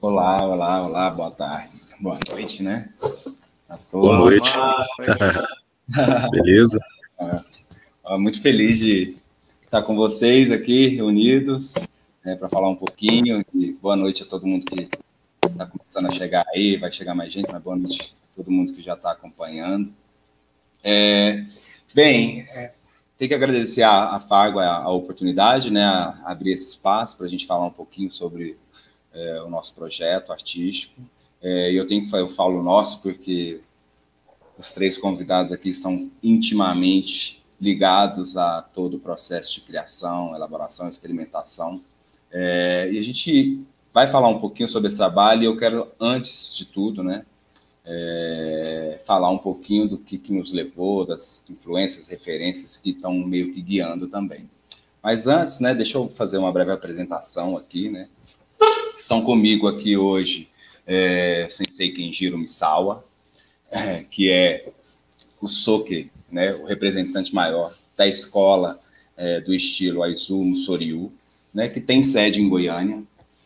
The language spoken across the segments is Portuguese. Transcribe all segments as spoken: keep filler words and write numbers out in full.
Olá, olá, olá, boa tarde, boa noite, né? A Boa todos. noite. Beleza? É, muito feliz de estar com vocês aqui reunidos, né, para falar um pouquinho. E boa noite a todo mundo que está começando a chegar aí, vai chegar mais gente, mas boa noite a todo mundo que já está acompanhando. É, bem, é, tem que agradecer a, a Fargo a, a oportunidade, né, a abrir esse espaço para a gente falar um pouquinho sobre é, o nosso projeto artístico. É, eu tenho que eu falo nosso porque os três convidados aqui estão intimamente ligados a todo o processo de criação, elaboração, experimentação. É, e a gente vai falar um pouquinho sobre esse trabalho e eu quero, antes de tudo, né, é, falar um pouquinho do que, que nos levou, das influências, referências que estão meio que guiando também. Mas antes, né, deixa eu fazer uma breve apresentação aqui, né. Estão comigo aqui hoje é, Sensei Kenjiro Misawa, é, que é o Soke, né, o representante maior da escola é, do estilo Aizu Soryu, né, que tem sede em Goiânia.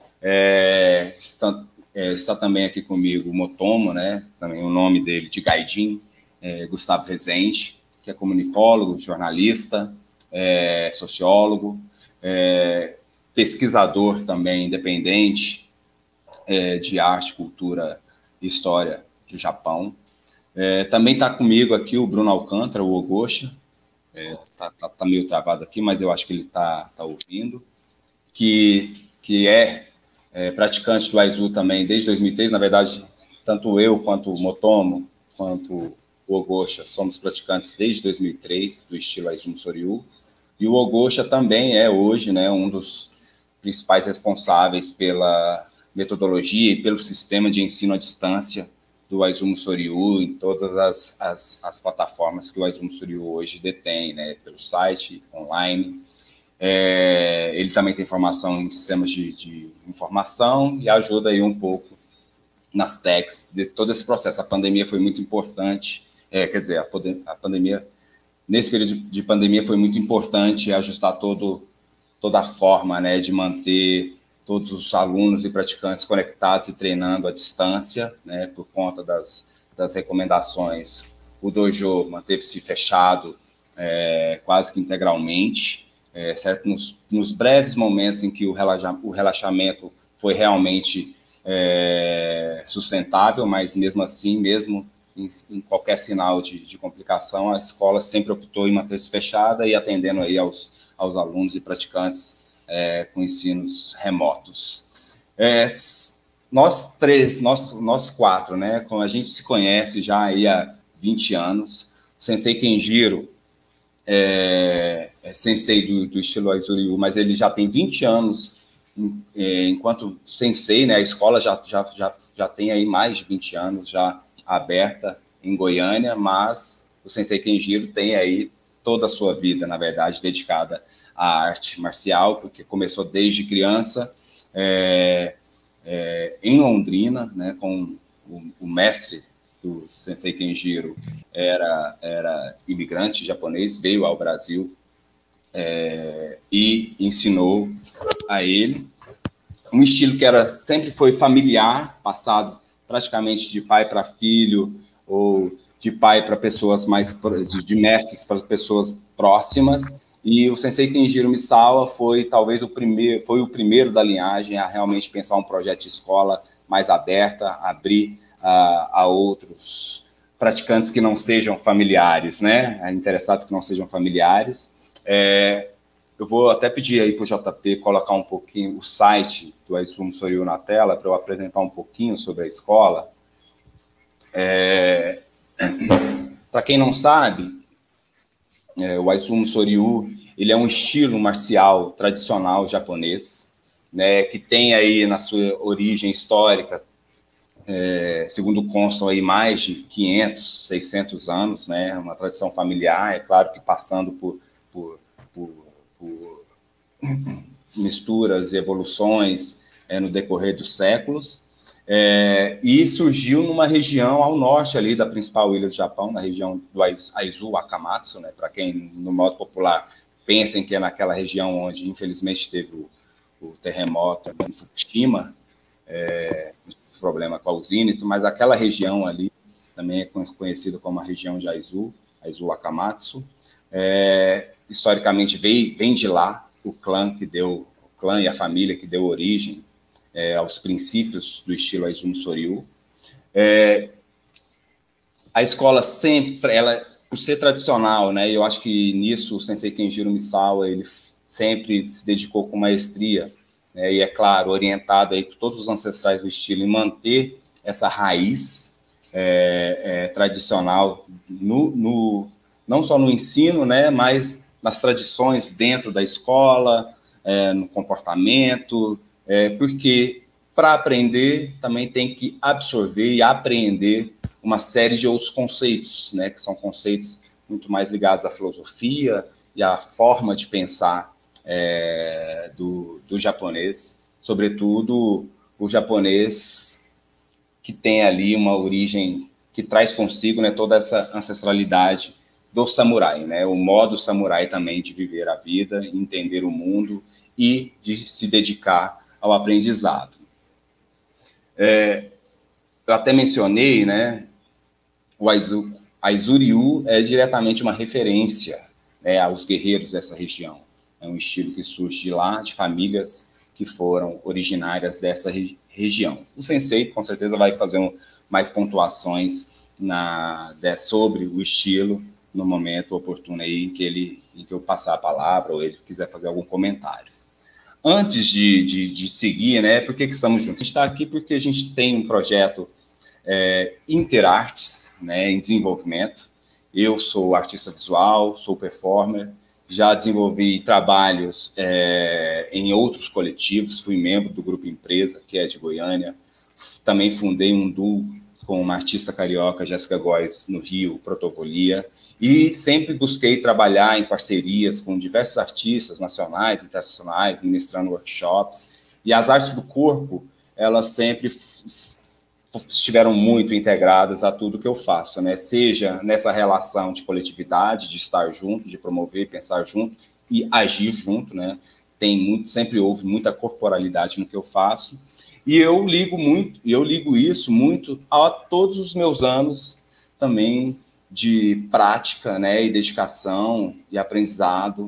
É, está, é, está também aqui comigo o Motomo, né, também o nome dele de Gaidin, é, Gustavo Rezende, que é comunicólogo, jornalista, é, sociólogo, é, pesquisador também independente é, de arte, cultura e história do Japão. É, também está comigo aqui o Bruno Alcântara, o Ogosha. Está é, tá, tá, tá meio travado aqui, mas eu acho que ele está tá ouvindo. Que, que é, é praticante do Aizu também desde dois mil e três. Na verdade, tanto eu quanto o Motomo, quanto o Ogosha, somos praticantes desde dois mil e três, do estilo Aizu Soryu. E o Ogosha também é hoje, né, um dos principais responsáveis pela metodologia e pelo sistema de ensino à distância do Aizu Soryu em todas as, as, as plataformas que o Aizu Soryu hoje detém, né, pelo site, online. É, ele também tem formação em sistemas de, de informação e ajuda aí um pouco nas techs de todo esse processo. A pandemia foi muito importante, é, quer dizer, a, a pandemia, nesse período de, de pandemia foi muito importante ajustar todo, toda a forma, né, de manter todos os alunos e praticantes conectados e treinando à distância, né, por conta das, das recomendações. O dojo manteve-se fechado é, quase que integralmente, é, certo? Nos, nos breves momentos em que o, relaxa, o relaxamento foi realmente é, sustentável, mas mesmo assim, mesmo em, em qualquer sinal de, de complicação, a escola sempre optou em manter-se fechada e atendendo aí aos, aos alunos e praticantes É, com ensinos remotos. É, nós três, nós, nós quatro, né, como a gente se conhece já aí há vinte anos, o Sensei Kenjiro é, é sensei do, do estilo Aizu, mas ele já tem vinte anos em, é, enquanto sensei, né, a escola já, já, já, já tem aí mais de vinte anos já aberta em Goiânia, mas o Sensei Kenjiro tem aí toda a sua vida, na verdade, dedicada à arte marcial, porque começou desde criança é, é, em Londrina, né, com o, o mestre do Sensei Kenjiro, era, era imigrante japonês, veio ao Brasil é, e ensinou a ele um estilo que era, sempre foi familiar, passado praticamente de pai para filho, ou de pai para pessoas mais, de mestres para pessoas próximas, e o Sensei Kenjiro Misawa foi talvez o primeiro, foi o primeiro da linhagem a realmente pensar um projeto de escola mais aberta, abrir uh, a outros praticantes que não sejam familiares, né, a interessados que não sejam familiares. É, eu vou até pedir aí para o J P colocar um pouquinho o site do Aizu Soryu na tela para eu apresentar um pouquinho sobre a escola. É, para quem não sabe, é, o Aizu Soryu, ele é um estilo marcial tradicional japonês, né, que tem aí na sua origem histórica, é, segundo constam aí mais de quinhentos, seiscentos anos, né, uma tradição familiar, é claro que passando por, por, por, por misturas e evoluções é, no decorrer dos séculos, é, e surgiu numa região ao norte ali da principal ilha do Japão, na região do Aizu Wakamatsu, né, para quem no modo popular pensem que é naquela região onde infelizmente teve o, o terremoto em Fukushima, é, problema com a Usínito, mas aquela região ali também é conhecida como a região de Aizu, Aizu Wakamatsu. É, historicamente vem, vem de lá o clã que deu, o clã e a família que deu origem é, aos princípios do estilo Aizu no Soryu. É, a escola sempre, ela, por ser tradicional, né, eu acho que nisso o Sensei Kenjiro Misawa, ele sempre se dedicou com maestria, né, e é claro, orientado aí por todos os ancestrais do estilo em manter essa raiz é, é, tradicional, no, no, não só no ensino, né, mas nas tradições dentro da escola, é, no comportamento, é, porque para aprender também tem que absorver e apreender uma série de outros conceitos, né, que são conceitos muito mais ligados à filosofia e à forma de pensar é, do, do japonês, sobretudo o japonês que tem ali uma origem que traz consigo, né, toda essa ancestralidade do samurai, né, o modo samurai também de viver a vida, entender o mundo e de se dedicar ao aprendizado. É, eu até mencionei, né, o Aizu, Aizu-ryu é diretamente uma referência, né, aos guerreiros dessa região. É um estilo que surge de lá, de famílias que foram originárias dessa re região. O sensei, com certeza, vai fazer um, mais pontuações na, de, sobre o estilo no momento oportuno aí em que, ele, em que eu passar a palavra ou ele quiser fazer algum comentário. Antes de, de, de seguir, né, por que que estamos juntos? A gente está aqui porque a gente tem um projeto é, Interartes, né, em desenvolvimento. Eu sou artista visual, sou performer, já desenvolvi trabalhos é, em outros coletivos, fui membro do Grupo Empresa, que é de Goiânia, também fundei um duo com uma artista carioca, Jéssica Góes, no Rio, Protovolia, e sempre busquei trabalhar em parcerias com diversos artistas nacionais, internacionais, ministrando workshops, e as artes do corpo, elas sempre estiveram muito integradas a tudo que eu faço, né? Seja nessa relação de coletividade, de estar junto, de promover, pensar junto e agir junto, né? Tem muito, sempre houve muita corporalidade no que eu faço, e eu ligo muito, eu ligo isso muito a todos os meus anos também de prática, né, e dedicação e aprendizado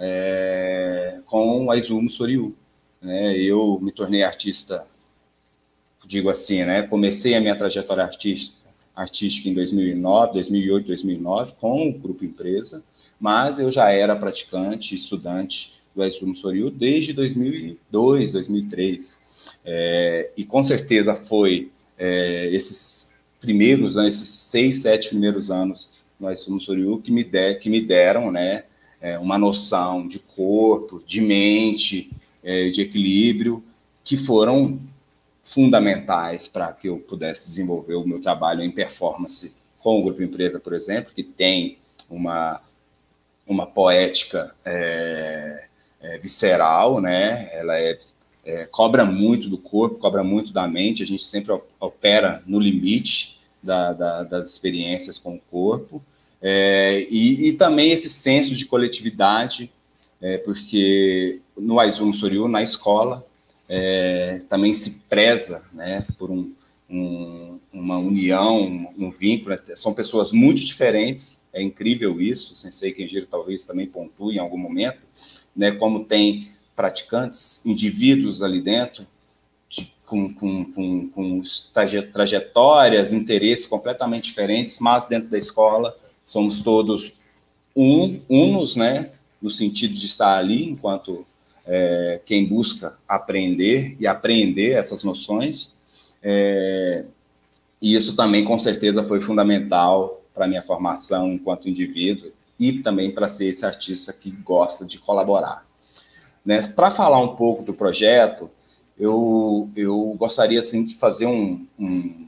é, com a Aizu no Soryu, né? Eu me tornei artista, digo assim, né, comecei a minha trajetória artística, artística em dois mil e nove, dois mil e oito, dois mil e nove, com o Grupo Empresa, mas eu já era praticante, estudante do Aizu no Soryu desde dois mil e dois, dois mil e três. É, e com certeza foi é, esses primeiros anos, esses seis, sete primeiros anos no Aizu no Soryu que me, der, que me deram, né, é, uma noção de corpo, de mente, é, de equilíbrio, que foram fundamentais para que eu pudesse desenvolver o meu trabalho em performance com o Grupo Empresa, por exemplo, que tem uma, uma poética é, é, visceral, né? Ela é, é, cobra muito do corpo, cobra muito da mente, a gente sempre opera no limite da, da, das experiências com o corpo, é, e, e também esse senso de coletividade, é, porque no Aizu no Soryu, na escola, É, também se preza, né, por um, um, uma união, um, um vínculo. São pessoas muito diferentes, é incrível isso, o Sensei Kenjiro talvez também pontue em algum momento, né, como tem praticantes, indivíduos ali dentro, de, com, com, com, com trajetórias, interesses completamente diferentes, mas dentro da escola somos todos um, unos, né, no sentido de estar ali enquanto É, quem busca aprender e apreender essas noções, é, e isso também, com certeza, foi fundamental para a minha formação enquanto indivíduo e também para ser esse artista que gosta de colaborar. Né? Para falar um pouco do projeto, eu, eu gostaria assim, de fazer um, um...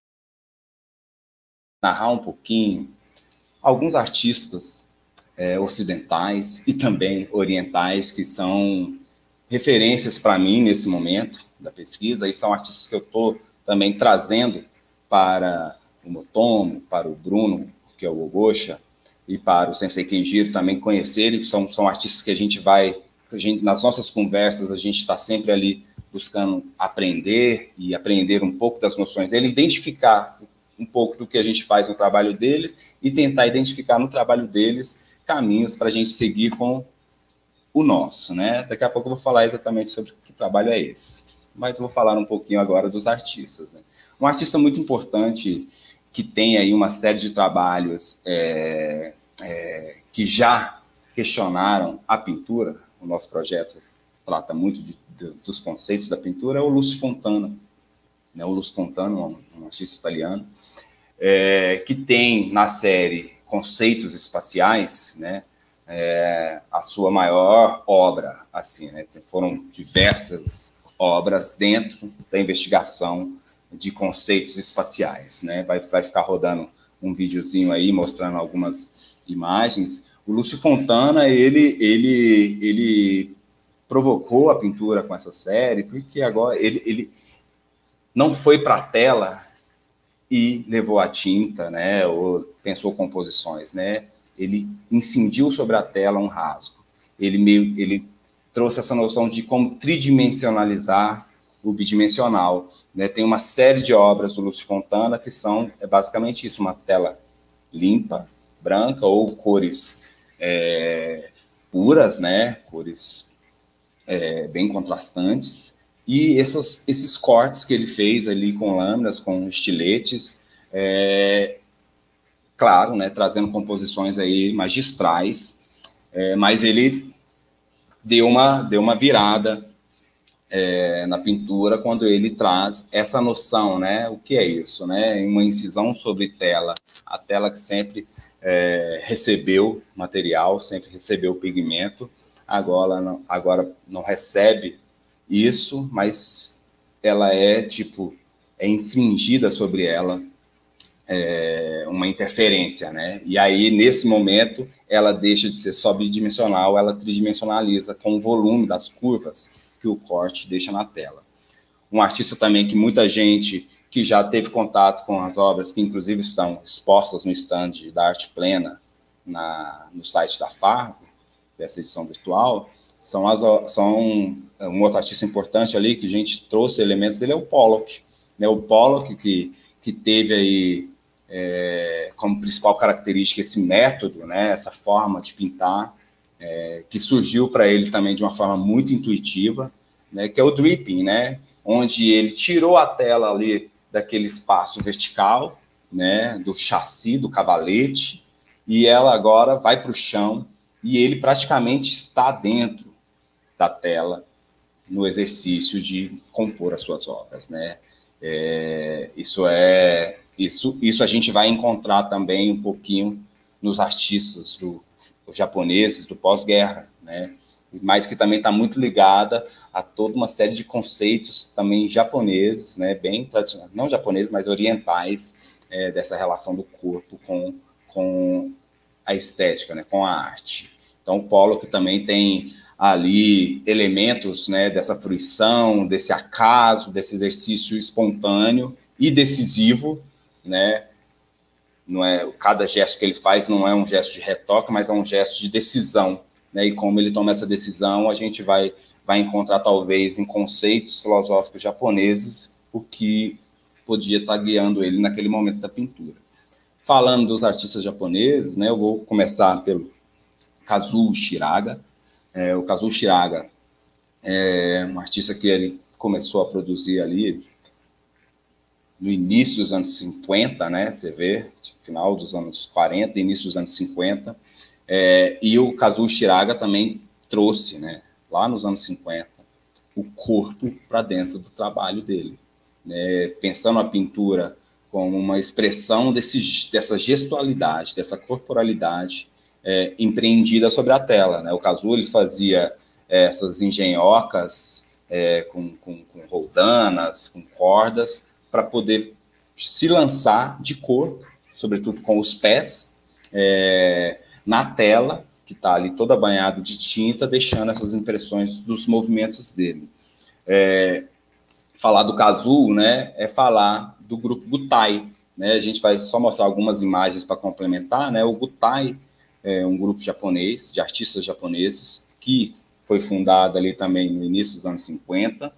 narrar um pouquinho alguns artistas É, ocidentais e também orientais, que são referências para mim nesse momento da pesquisa, e são artistas que eu estou também trazendo para o Motomo, para o Bruno, que é o Ogosha, e para o Sensei Kenjiro também conhecerem, são, são artistas que a gente vai, a gente, nas nossas conversas, a gente está sempre ali buscando aprender e aprender um pouco das noções dele, identificar um pouco do que a gente faz no trabalho deles e tentar identificar no trabalho deles caminhos para a gente seguir com o nosso, né? Daqui a pouco eu vou falar exatamente sobre que trabalho é esse, mas eu vou falar um pouquinho agora dos artistas, né? Um artista muito importante que tem aí uma série de trabalhos é, é, que já questionaram a pintura, o nosso projeto trata muito de, de, dos conceitos da pintura, é o Lúcio Fontana, né? O Lúcio Fontana, um, um artista italiano, é, que tem na série Conceitos Espaciais, né? É, a sua maior obra, assim, né? Foram diversas obras dentro da investigação de conceitos espaciais, né? Vai, vai ficar rodando um videozinho aí mostrando algumas imagens. O Lúcio Fontana, ele, ele, ele provocou a pintura com essa série, porque agora ele, ele não foi para a tela e levou a tinta, né? Ou pensou composições, né? Ele incidiu sobre a tela um rasgo. Ele, meio, ele trouxe essa noção de como tridimensionalizar o bidimensional, né? Tem uma série de obras do Lúcio Fontana que são é basicamente isso, uma tela limpa, branca, ou cores é, puras, né? Cores é, bem contrastantes, e essas, esses cortes que ele fez ali com lâminas, com estiletes, é, claro, né, trazendo composições aí magistrais, é, mas ele deu uma, deu uma virada é, na pintura quando ele traz essa noção, né, o que é isso, né, uma incisão sobre tela, a tela que sempre é, recebeu material, sempre recebeu pigmento, agora não, agora não recebe isso, mas ela é, tipo, é infringida sobre ela é, uma interferência, né? E aí, nesse momento, ela deixa de ser só bidimensional, ela tridimensionaliza com o volume das curvas que o corte deixa na tela. Um artista também que muita gente que já teve contato com as obras, que inclusive estão expostas no stand da Arte Plena, na, no site da Fargo, dessa edição virtual, são, as, são um outro artista importante ali, que a gente trouxe elementos, ele é o Pollock, né? O Pollock que, que teve aí é, como principal característica esse método, né? Essa forma de pintar, é, que surgiu para ele também de uma forma muito intuitiva, né? Que é o dripping, né? Onde ele tirou a tela ali daquele espaço vertical, né? Do chassi, do cavalete, e ela agora vai para o chão, e ele praticamente está dentro da tela no exercício de compor as suas obras, né? É, isso é isso, isso a gente vai encontrar também um pouquinho nos artistas do, os japoneses do pós-guerra, né? Mas que também está muito ligada a toda uma série de conceitos também japoneses, né? Bem tradicionais, não japoneses, mas orientais, é, dessa relação do corpo com, com a estética, né? Com a arte. Então, o Pollock também tem ali elementos, né, dessa fruição, desse acaso, desse exercício espontâneo e decisivo, né? Não é, cada gesto que ele faz não é um gesto de retoque, mas é um gesto de decisão, né? E como ele toma essa decisão, a gente vai, vai encontrar, talvez, em conceitos filosóficos japoneses, o que podia estar guiando ele naquele momento da pintura. Falando dos artistas japoneses, né, eu vou começar pelo Kazuo Shiraga. É, o Kazuo Shiraga é um artista que ele começou a produzir ali no início dos anos cinquenta, né? Você vê, final dos anos quarenta, início dos anos cinquenta. É, e o Kazuo Shiraga também trouxe, né, lá nos anos cinquenta, o corpo para dentro do trabalho dele, né? Pensando a pintura como uma expressão desse, dessa gestualidade, dessa corporalidade, É, empreendida sobre a tela, né? O Kazuo, ele fazia é, essas engenhocas é, com, com, com roldanas, com cordas, para poder se lançar de corpo, sobretudo com os pés, é, na tela, que está ali toda banhada de tinta, deixando essas impressões dos movimentos dele. É, falar do Kazuo, né, é falar do grupo Gutai, né? A gente vai só mostrar algumas imagens para complementar, né? O Gutai é um grupo japonês, de artistas japoneses, que foi fundado ali também no início dos anos cinquenta,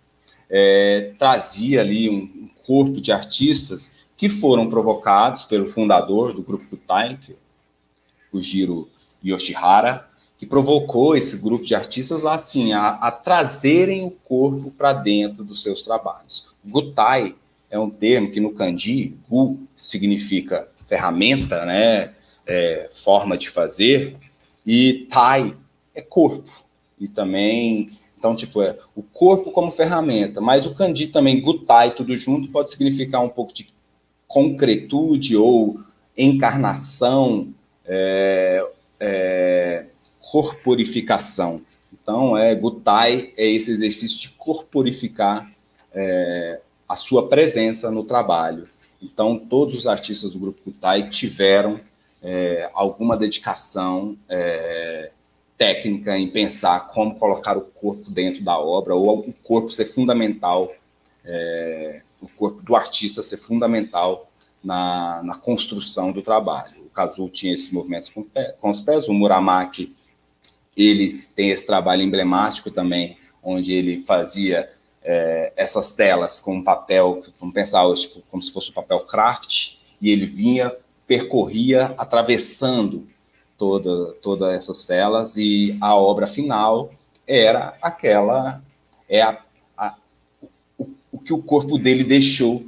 é, trazia ali um, um corpo de artistas que foram provocados pelo fundador do grupo Gutai, o Jiro Yoshihara, que provocou esse grupo de artistas assim, a, a trazerem o corpo para dentro dos seus trabalhos. Gutai é um termo que no kanji, gu significa ferramenta, né, é, forma de fazer, e tai é corpo. E também, então, tipo, é o corpo como ferramenta, mas o kanji também, gutai, tudo junto, pode significar um pouco de concretude ou encarnação, é, é, corporificação. Então, é, gutai é esse exercício de corporificar é, a sua presença no trabalho. Então, todos os artistas do grupo Gutai tiveram é, alguma dedicação é, técnica em pensar como colocar o corpo dentro da obra, ou o corpo ser fundamental, é, o corpo do artista ser fundamental na, na construção do trabalho. O Kazuo tinha esses movimentos com, com os pés, o Muramaki, ele tem esse trabalho emblemático também, onde ele fazia é, essas telas com papel, vamos pensar hoje, tipo, como se fosse um papel craft, e ele vinha, percorria, atravessando toda, todas essas telas, e a obra final era aquela, é a, a, o, o que o corpo dele deixou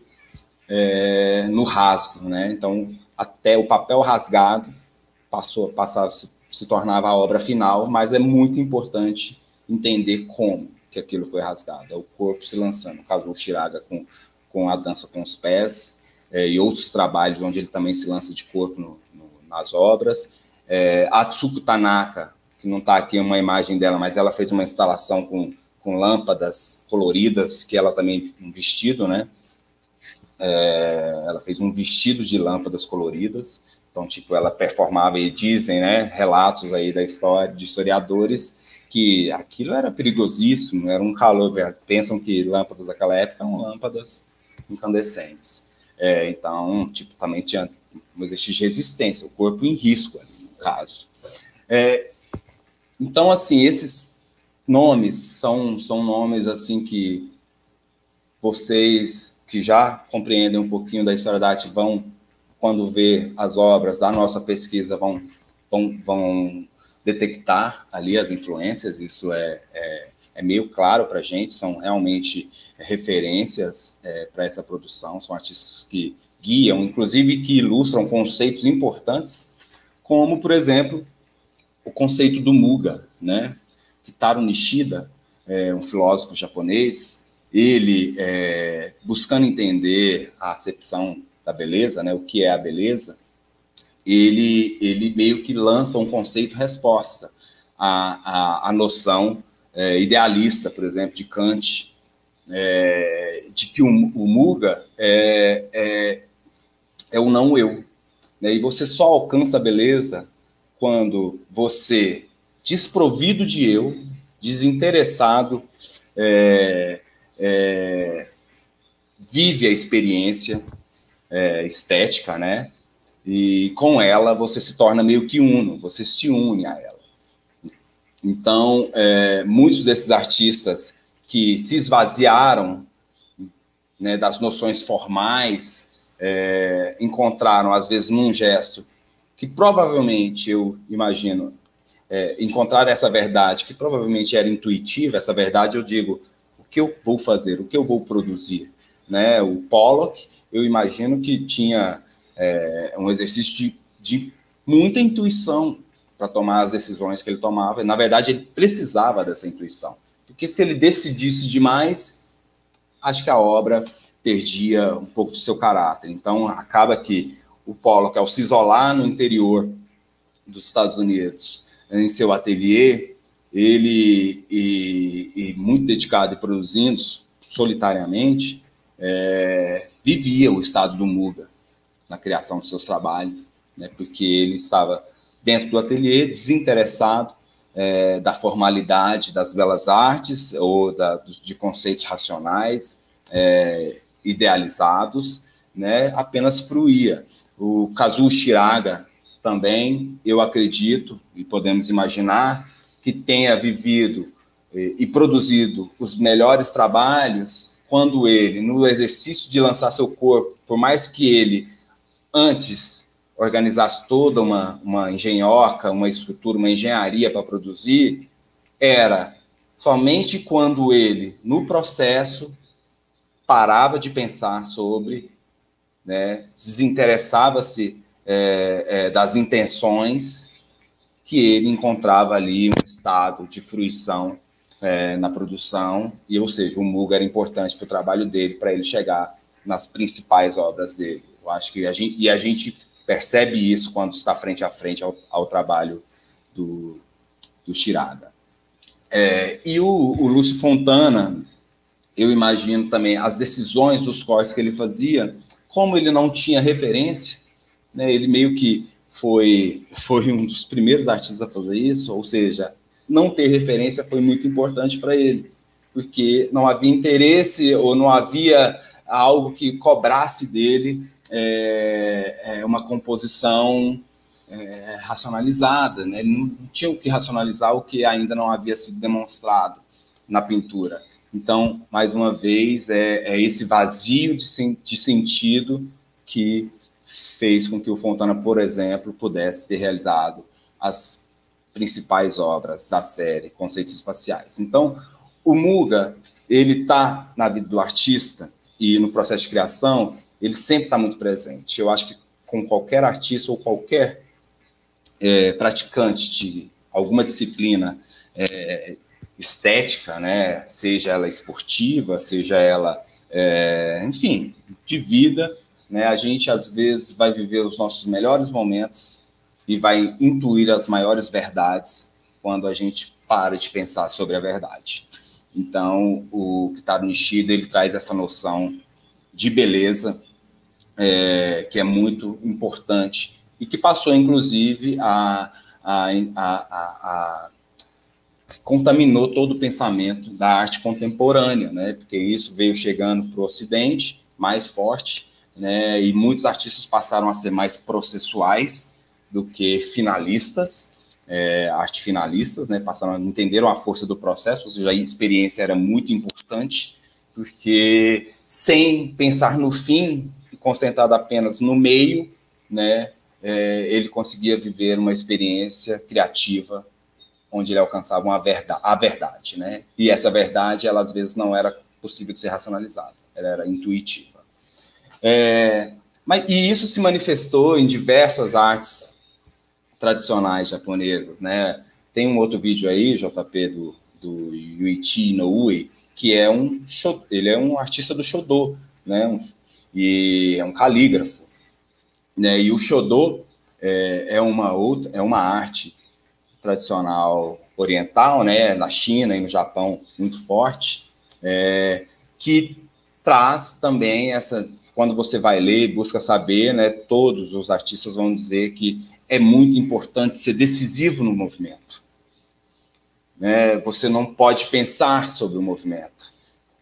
é, no rasgo, né? Então, até o papel rasgado passou, passava, se, se tornava a obra final, mas é muito importante entender como que aquilo foi rasgado. É o corpo se lançando. No caso, o Shiraga com, com a dança com os pés, é, e outros trabalhos onde ele também se lança de corpo no, no, nas obras. É, Atsuko Tanaka, que não está aqui uma imagem dela, mas ela fez uma instalação com, com lâmpadas coloridas, que ela também, um vestido, né? É, ela fez um vestido de lâmpadas coloridas, então, tipo, ela performava, e dizem, né, relatos aí da história, de historiadores, que aquilo era perigosíssimo, era um calor, pensam que lâmpadas daquela época eram lâmpadas incandescentes. É, então, tipo, também tinha um exercício de resistência, o corpo em risco, no caso. É, então, assim, esses nomes são, são nomes, assim, que vocês que já compreendem um pouquinho da história da arte vão, quando ver as obras da nossa pesquisa, vão, vão, vão detectar ali as influências, isso é, é, é meio claro para a gente, são realmente referências é, para essa produção, são artistas que guiam, inclusive que ilustram conceitos importantes, como, por exemplo, o conceito do Muga, né? Kitaro Nishida, é, um filósofo japonês, ele, é, buscando entender a acepção da beleza, né, o que é a beleza, ele, ele meio que lança um conceito-resposta à, à, à noção é, idealista, por exemplo, de Kant, é, de que o, o Muga é, é, é o não-eu, né, e você só alcança a beleza quando você, desprovido de eu, desinteressado, é, É, vive a experiência é, estética, né? E com ela você se torna meio que uno, você se une a ela. Então, é, muitos desses artistas que se esvaziaram, né, das noções formais, é, encontraram, às vezes, num gesto que provavelmente, eu imagino, é, encontrar essa verdade, que provavelmente era intuitiva, essa verdade, eu digo, o que eu vou fazer, o que eu vou produzir, né? O Pollock, eu imagino que tinha é, um exercício de, de muita intuição para tomar as decisões que ele tomava. Na verdade, ele precisava dessa intuição, porque se ele decidisse demais, acho que a obra perdia um pouco do seu caráter. Então, acaba que o Pollock, ao se isolar no interior dos Estados Unidos, em seu ateliê, ele, e, e muito dedicado e produzindo solitariamente, é, vivia o estado do Muga na criação de seus trabalhos, né, porque ele estava dentro do ateliê, desinteressado é, da formalidade das belas artes ou da, de conceitos racionais, é, idealizados, né, apenas fruía. O Kazuo Shiraga também, eu acredito, e podemos imaginar, que tenha vivido e, e produzido os melhores trabalhos, quando ele, no exercício de lançar seu corpo, por mais que ele antes organizasse toda uma, uma engenhoca, uma estrutura, uma engenharia para produzir, era somente quando ele, no processo, parava de pensar sobre, né, desinteressava-se é, é, das intenções, que ele encontrava ali um estado de fruição é, na produção, e, ou seja, o Muga era importante para o trabalho dele, para ele chegar nas principais obras dele. Eu acho que a gente, e a gente percebe isso quando está frente a frente ao, ao trabalho do, do Chiraga. É, e o, o Lúcio Fontana, eu imagino também as decisões dos cortes que ele fazia, como ele não tinha referência, né, ele meio que foi, foi um dos primeiros artistas a fazer isso, ou seja, não ter referência foi muito importante para ele, porque não havia interesse ou não havia algo que cobrasse dele é, é, uma composição é, racionalizada, né? Ele não tinha o que racionalizar o que ainda não havia sido demonstrado na pintura. Então, mais uma vez, é, é esse vazio de, sen de sentido que fez com que o Fontana, por exemplo, pudesse ter realizado as principais obras da série Conceitos Espaciais. Então, o Muga, ele está na vida do artista e no processo de criação, ele sempre está muito presente. Eu acho que com qualquer artista ou qualquer é, praticante de alguma disciplina é, estética, né, seja ela esportiva, seja ela, é, enfim, de vida, né, a gente às vezes vai viver os nossos melhores momentos e vai intuir as maiores verdades quando a gente para de pensar sobre a verdade. Então, o Kitaro Nishida, ele traz essa noção de beleza, é, que é muito importante e que passou, inclusive, a, a, a, a, a contaminou todo o pensamento da arte contemporânea, né? Porque isso veio chegando para o Ocidente mais forte, né? E muitos artistas passaram a ser mais processuais do que finalistas, é, arte finalistas, né? Passaram a entenderam a força do processo, ou seja, a experiência era muito importante, porque sem pensar no fim, concentrado apenas no meio, né? É, ele conseguia viver uma experiência criativa onde ele alcançava uma verdade, a verdade, né? E essa verdade, ela às vezes não era possível de ser racionalizada, ela era intuitiva. É, mas, e isso se manifestou em diversas artes tradicionais japonesas, né? Tem um outro vídeo aí, J P, do, do Yuichi Inoue, que é um, ele é um artista do Shodo, né? Um, e é um calígrafo, né? E o Shodo é, é uma outra, é uma arte tradicional oriental, né, na China e no Japão, muito forte, é, que traz também essa, quando você vai ler, busca saber, né, todos os artistas vão dizer que é muito importante ser decisivo no movimento, né, você não pode pensar sobre o movimento,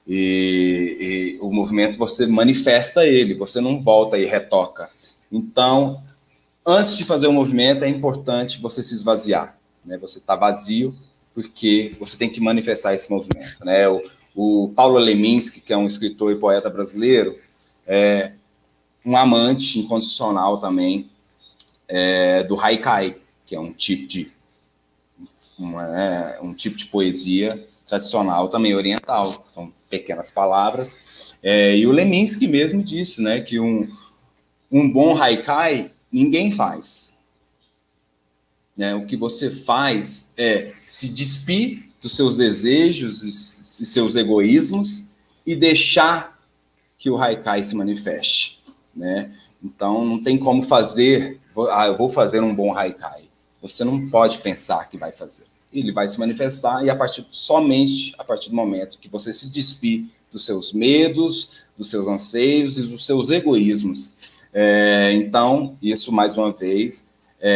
e, e o movimento você manifesta ele, você não volta e retoca. Então, antes de fazer o movimento, é importante você se esvaziar. Né, você está vazio porque você tem que manifestar esse movimento. Né? O, o Paulo Leminski, que é um escritor e poeta brasileiro, é um amante incondicional também é, do haikai, que é um tipo de, uma, é, um tipo de poesia tradicional também oriental, são pequenas palavras. É, e o Leminski mesmo disse, né, que um, um bom haikai ninguém faz. Né, o que você faz é se despir dos seus desejos e seus egoísmos e deixar que o haikai se manifeste. Né? Então, não tem como fazer, ah, eu vou fazer um bom haikai. Você não pode pensar que vai fazer. Ele vai se manifestar e a partir, somente a partir do momento que você se despir dos seus medos, dos seus anseios e dos seus egoísmos. É, então, isso, mais uma vez,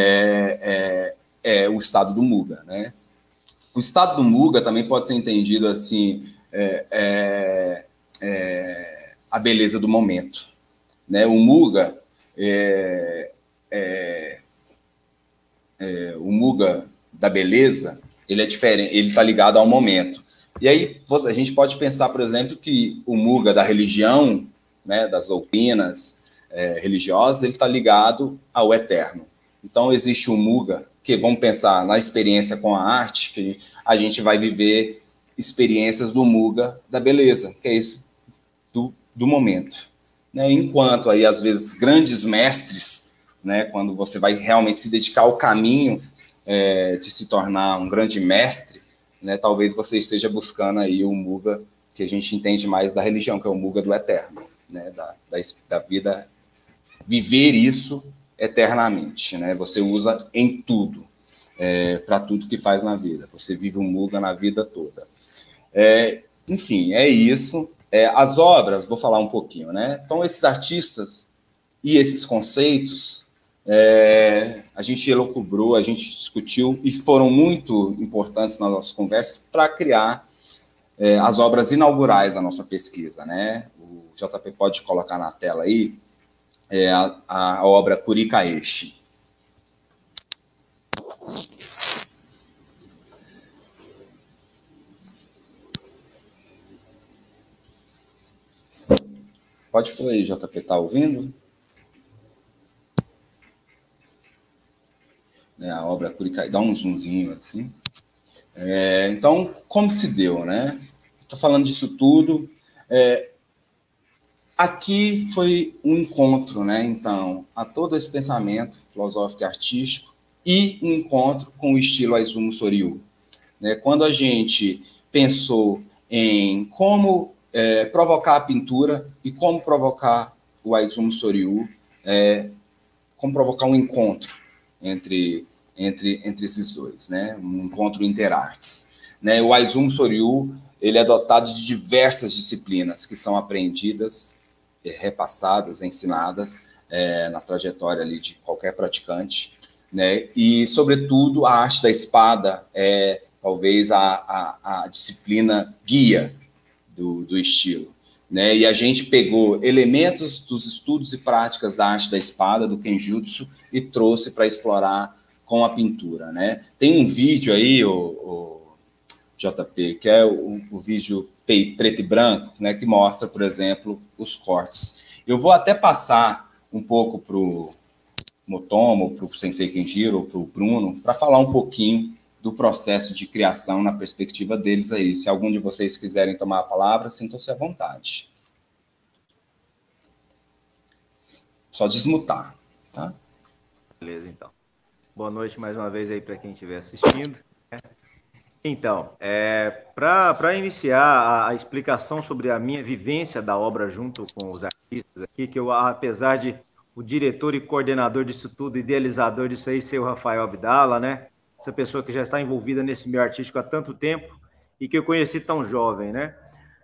É, é, é o estado do Muga, né? O estado do Muga também pode ser entendido assim, é, é, é, a beleza do momento, né? O Muga, é, é, é, o Muga da beleza, ele é diferente, ele está ligado ao momento. E aí a gente pode pensar, por exemplo, que o Muga da religião, né, das doutrinas é, religiosas, ele está ligado ao eterno. Então existe o Muga, que vamos pensar na experiência com a arte, que a gente vai viver experiências do Muga da beleza, que é isso do, do momento. Né? Enquanto aí, às vezes, grandes mestres, né, quando você vai realmente se dedicar ao caminho é, de se tornar um grande mestre, né, talvez você esteja buscando aí o Muga que a gente entende mais da religião, que é o Muga do eterno, né, da, da, da vida, viver isso eternamente. Né? Você usa em tudo, é, para tudo que faz na vida. Você vive o Muga na vida toda. É, enfim, é isso. É, as obras, vou falar um pouquinho, né? Então, esses artistas e esses conceitos, é, a gente elucubrou, a gente discutiu e foram muito importantes nas nossas conversas para criar é, as obras inaugurais da nossa pesquisa, né? O J P pode colocar na tela aí é, a, a obra Curicaeche. Pode pôr aí, J P, tá ouvindo? É, a obra Curicaeche, dá um zoomzinho assim. É, então, como se deu, né? Estou falando disso tudo. É, aqui foi um encontro, né? Então, a todo esse pensamento filosófico e artístico e um encontro com o estilo Aizumo Soryu. Né? Quando a gente pensou em como é, provocar a pintura e como provocar o Aizumo Soryu, é, como provocar um encontro entre, entre, entre esses dois, né? Um encontro interartes. Né? O Aizumo Soryu ele é dotado de diversas disciplinas que são aprendidas, é, repassadas, ensinadas é, na trajetória ali de qualquer praticante. Né? E, sobretudo, a arte da espada é talvez a, a, a disciplina guia do, do estilo. Né? E a gente pegou elementos dos estudos e práticas da arte da espada, do Kenjutsu, e trouxe para explorar com a pintura. Né? Tem um vídeo aí, o, o J P, que é o, o vídeo preto e branco, né, que mostra, por exemplo, os cortes. Eu vou até passar um pouco para o Motomo, para o Sensei Kenjiro, para o Bruno, para falar um pouquinho do processo de criação na perspectiva deles aí. Se algum de vocês quiserem tomar a palavra, sintam-se à vontade. Só desmutar, tá? Beleza, então. Boa noite mais uma vez aí para quem estiver assistindo. Então, é, para iniciar a, a explicação sobre a minha vivência da obra junto com os artistas aqui, que eu, apesar de o diretor e coordenador disso tudo, idealizador disso aí, ser o Rafael Abdala, né? Essa pessoa que já está envolvida nesse meio artístico há tanto tempo e que eu conheci tão jovem, né?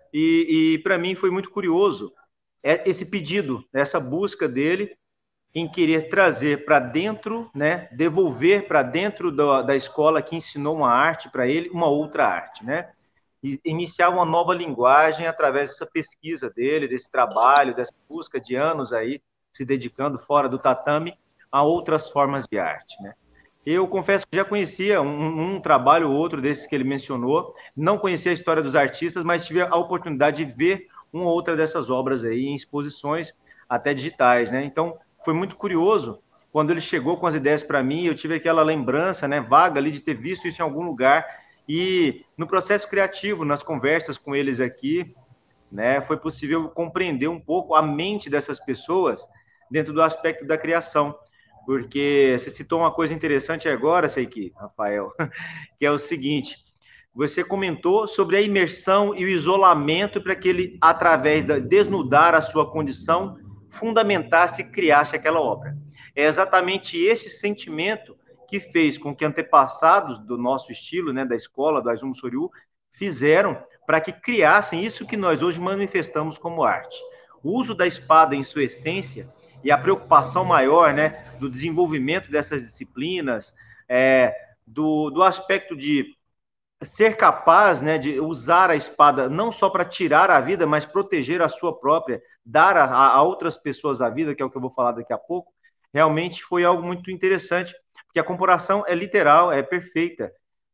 E, e para mim foi muito curioso esse pedido, essa busca dele em querer trazer para dentro, né? Devolver para dentro da, da escola que ensinou uma arte para ele, uma outra arte, né? E iniciar uma nova linguagem através dessa pesquisa dele, desse trabalho, dessa busca de anos aí, se dedicando fora do tatame a outras formas de arte, né? Eu confesso que já conhecia um, um trabalho ou outro desses que ele mencionou, não conhecia a história dos artistas, mas tive a oportunidade de ver uma ou outra dessas obras aí em exposições, até digitais, né? Então, foi muito curioso quando ele chegou com as ideias para mim, eu tive aquela lembrança, né, vaga ali de ter visto isso em algum lugar, e no processo criativo, nas conversas com eles aqui, né, foi possível compreender um pouco a mente dessas pessoas dentro do aspecto da criação. Porque você citou uma coisa interessante agora, Seiki, Rafael, que é o seguinte: você comentou sobre a imersão e o isolamento para que ele, através de desnudar a sua condição, fundamentasse e criasse aquela obra. É exatamente esse sentimento que fez com que antepassados do nosso estilo, né, da escola, do Aizumo Soryu, fizeram para que criassem isso que nós hoje manifestamos como arte. O uso da espada em sua essência e a preocupação maior, né, do desenvolvimento dessas disciplinas, é, do, do aspecto de ser capaz, né, de usar a espada não só para tirar a vida, mas proteger a sua própria, dar a, a outras pessoas a vida, que é o que eu vou falar daqui a pouco, realmente foi algo muito interessante, porque a comparação é literal, é perfeita.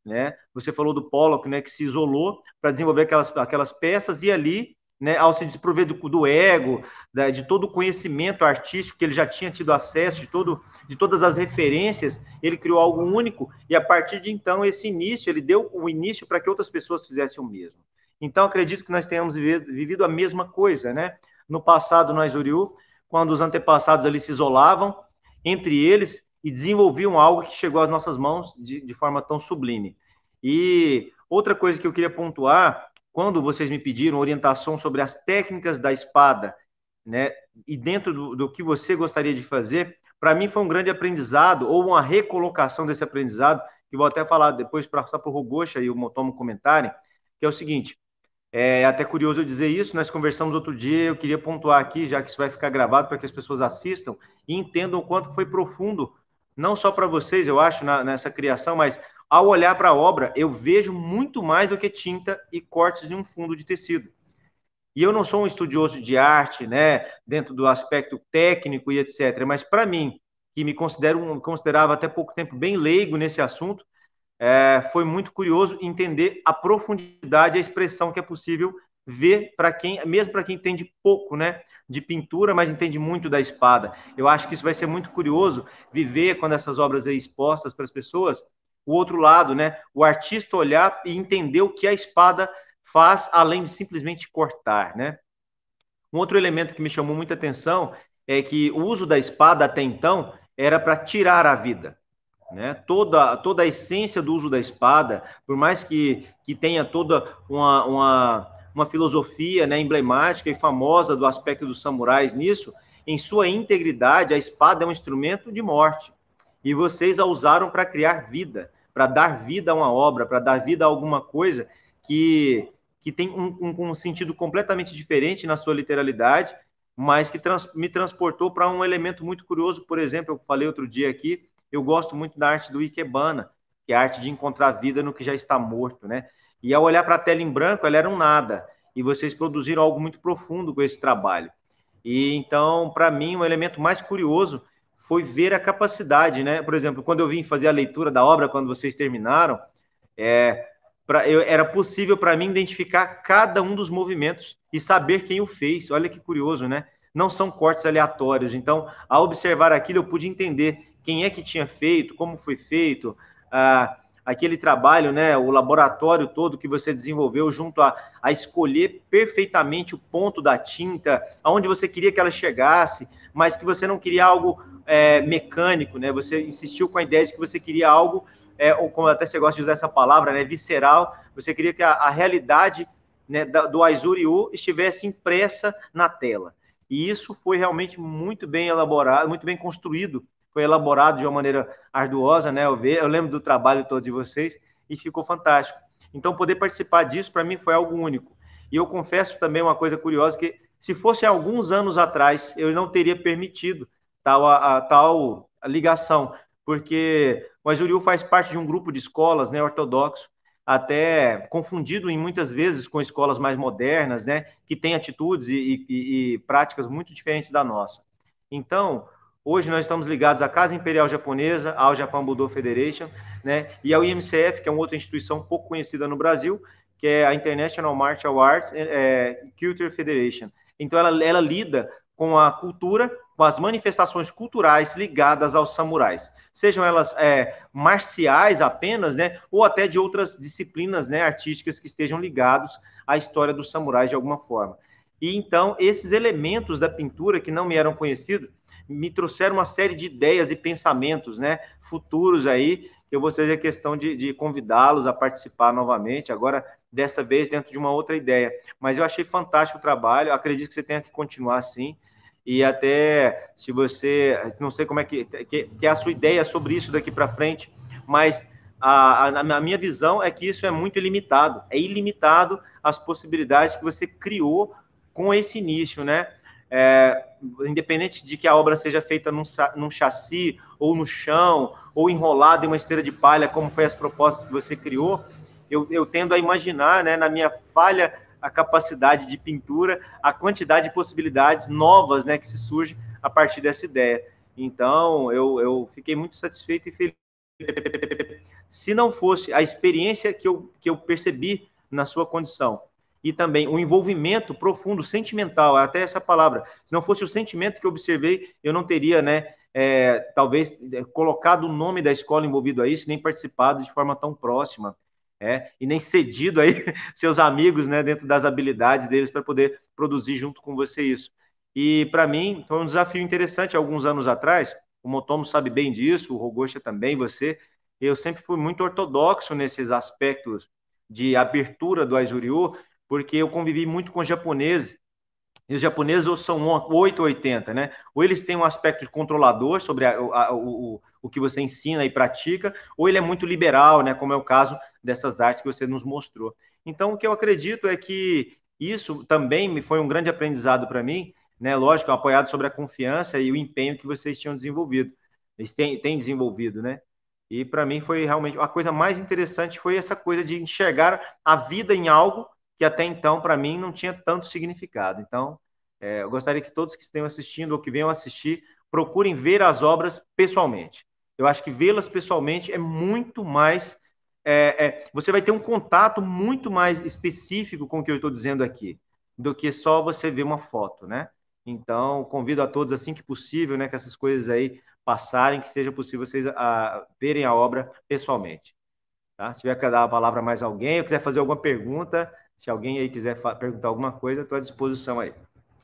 né? Você falou do Pollock, né, que se isolou para desenvolver aquelas, aquelas peças e ali, né, ao se desprover do, do ego, da, de todo o conhecimento artístico que ele já tinha tido acesso, de, todo, de todas as referências, ele criou algo único e a partir de então, esse início, ele deu o início para que outras pessoas fizessem o mesmo. Então, acredito que nós tenhamos vivido, vivido a mesma coisa, né? No passado, nós, Uriu, quando os antepassados ali se isolavam entre eles e desenvolviam algo que chegou às nossas mãos de, de forma tão sublime. E outra coisa que eu queria pontuar, quando vocês me pediram orientação sobre as técnicas da espada, né, e dentro do, do que você gostaria de fazer, para mim foi um grande aprendizado, ou uma recolocação desse aprendizado, que vou até falar depois para passar para o Rogocha e o Motomo comentarem, que é o seguinte, é até curioso eu dizer isso, nós conversamos outro dia, eu queria pontuar aqui, já que isso vai ficar gravado para que as pessoas assistam e entendam o quanto foi profundo, não só para vocês, eu acho, na, nessa criação, mas ao olhar para a obra, eu vejo muito mais do que tinta e cortes de um fundo de tecido. E eu não sou um estudioso de arte, né, dentro do aspecto técnico e etcétera, mas para mim, que me considero um, considerava até pouco tempo bem leigo nesse assunto, é, foi muito curioso entender a profundidade e a expressão que é possível ver para quem, mesmo para quem entende pouco, né, de pintura, mas entende muito da espada. Eu acho que isso vai ser muito curioso viver quando essas obras aí expostas para as pessoas, o outro lado, né, o artista olhar e entender o que a espada faz, além de simplesmente cortar, né. Um outro elemento que me chamou muita atenção é que o uso da espada até então era para tirar a vida. Né? Toda, toda a essência do uso da espada, por mais que, que tenha toda uma, uma, uma filosofia, né, emblemática e famosa do aspecto dos samurais nisso, em sua integridade, a espada é um instrumento de morte. E vocês a usaram para criar vida, para dar vida a uma obra, para dar vida a alguma coisa que, que tem um, um, um sentido completamente diferente na sua literalidade, mas que trans, me transportou para um elemento muito curioso. Por exemplo, eu falei outro dia aqui, eu gosto muito da arte do Ikebana, que é a arte de encontrar vida no que já está morto, né? E ao olhar para a tela em branco, ela era um nada. E vocês produziram algo muito profundo com esse trabalho. E então, para mim, um elemento mais curioso foi ver a capacidade, né? Por exemplo, quando eu vim fazer a leitura da obra, quando vocês terminaram, é, pra, eu, era possível para mim identificar cada um dos movimentos e saber quem o fez. Olha que curioso, né? Não são cortes aleatórios. Então, ao observar aquilo, eu pude entender quem é que tinha feito, como foi feito, ah, aquele trabalho, né, o laboratório todo que você desenvolveu junto a, a escolher perfeitamente o ponto da tinta, aonde você queria que ela chegasse, mas que você não queria algo é, mecânico, né? Você insistiu com a ideia de que você queria algo, é, ou como até você gosta de usar essa palavra, né, visceral, você queria que a, a realidade, né, da, do Aizu-Ryu estivesse impressa na tela. E isso foi realmente muito bem elaborado, muito bem construído, foi elaborado de uma maneira arduosa, né? Eu, ve, eu lembro do trabalho todo de vocês e ficou fantástico. Então, poder participar disso, para mim, foi algo único. E eu confesso também uma coisa curiosa, que se fosse alguns anos atrás, eu não teria permitido tal, a, a, tal ligação, porque o Aizu-Ryu faz parte de um grupo de escolas, né, ortodoxo, até confundido em muitas vezes com escolas mais modernas, né, que têm atitudes e, e, e práticas muito diferentes da nossa. Então, hoje nós estamos ligados à Casa Imperial Japonesa, ao Japan Budo Federation, né, e ao I M C F, que é uma outra instituição pouco conhecida no Brasil, que é a International Martial Arts é, Culture Federation. Então, ela, ela lida com a cultura, com as manifestações culturais ligadas aos samurais, sejam elas é, marciais apenas, né, ou até de outras disciplinas, né, artísticas que estejam ligados à história dos samurais de alguma forma. E então, esses elementos da pintura que não me eram conhecidos, me trouxeram uma série de ideias e pensamentos, né, futuros aí, que eu vou fazer a questão de, de convidá-los a participar novamente, agora, dessa vez, dentro de uma outra ideia. Mas eu achei fantástico o trabalho, acredito que você tenha que continuar assim, e até, se você, não sei como é que, que, que é a sua ideia sobre isso daqui para frente, mas a, a, a minha visão é que isso é muito ilimitado, é ilimitado as possibilidades que você criou com esse início, né? É, independente de que a obra seja feita num, num chassi, ou no chão, ou enrolada em uma esteira de palha, como foi as propostas que você criou, eu, eu tendo a imaginar, né, na minha falha a capacidade de pintura, a quantidade de possibilidades novas, né, que se surge a partir dessa ideia. Então, eu, eu fiquei muito satisfeito e feliz se não fosse a experiência que eu, que eu percebi na sua condição, e também o envolvimento profundo, sentimental, até essa palavra, se não fosse o sentimento que eu observei, eu não teria, né, é, talvez, colocado o nome da escola envolvido a isso, nem participado de forma tão próxima, é, e nem cedido aí seus amigos, né, dentro das habilidades deles para poder produzir junto com você isso. E, para mim, foi um desafio interessante alguns anos atrás, o Motomo sabe bem disso, o Rogocha também, você, eu sempre fui muito ortodoxo nesses aspectos de abertura do Aizu-ryu, porque eu convivi muito com japoneses, e os japoneses ou são oito ou oitenta, né? Ou eles têm um aspecto de controlador sobre a, a, o, o que você ensina e pratica, ou ele é muito liberal, né? Como é o caso dessas artes que você nos mostrou. Então, o que eu acredito é que isso também me foi um grande aprendizado para mim, né? Lógico, apoiado sobre a confiança e o empenho que vocês tinham desenvolvido. Eles têm, têm desenvolvido, né? E para mim foi realmente a coisa mais interessante foi essa coisa de enxergar a vida em algo que até então, para mim, não tinha tanto significado. Então, é, eu gostaria que todos que estejam assistindo ou que venham assistir procurem ver as obras pessoalmente. Eu acho que vê-las pessoalmente é muito mais... É, é, você vai ter um contato muito mais específico com o que eu estou dizendo aqui, do que só você ver uma foto, né? Então, convido a todos, assim que possível, né, que essas coisas aí passarem, que seja possível vocês a, verem a obra pessoalmente. Tá? Se tiver que dar a palavra a mais alguém, ou quiser fazer alguma pergunta, se alguém aí quiser perguntar alguma coisa, estou à disposição aí.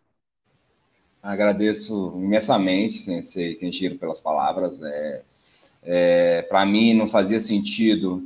Agradeço imensamente, Sensei Kenshiro, pelas palavras. Né? É, Para mim, não fazia sentido...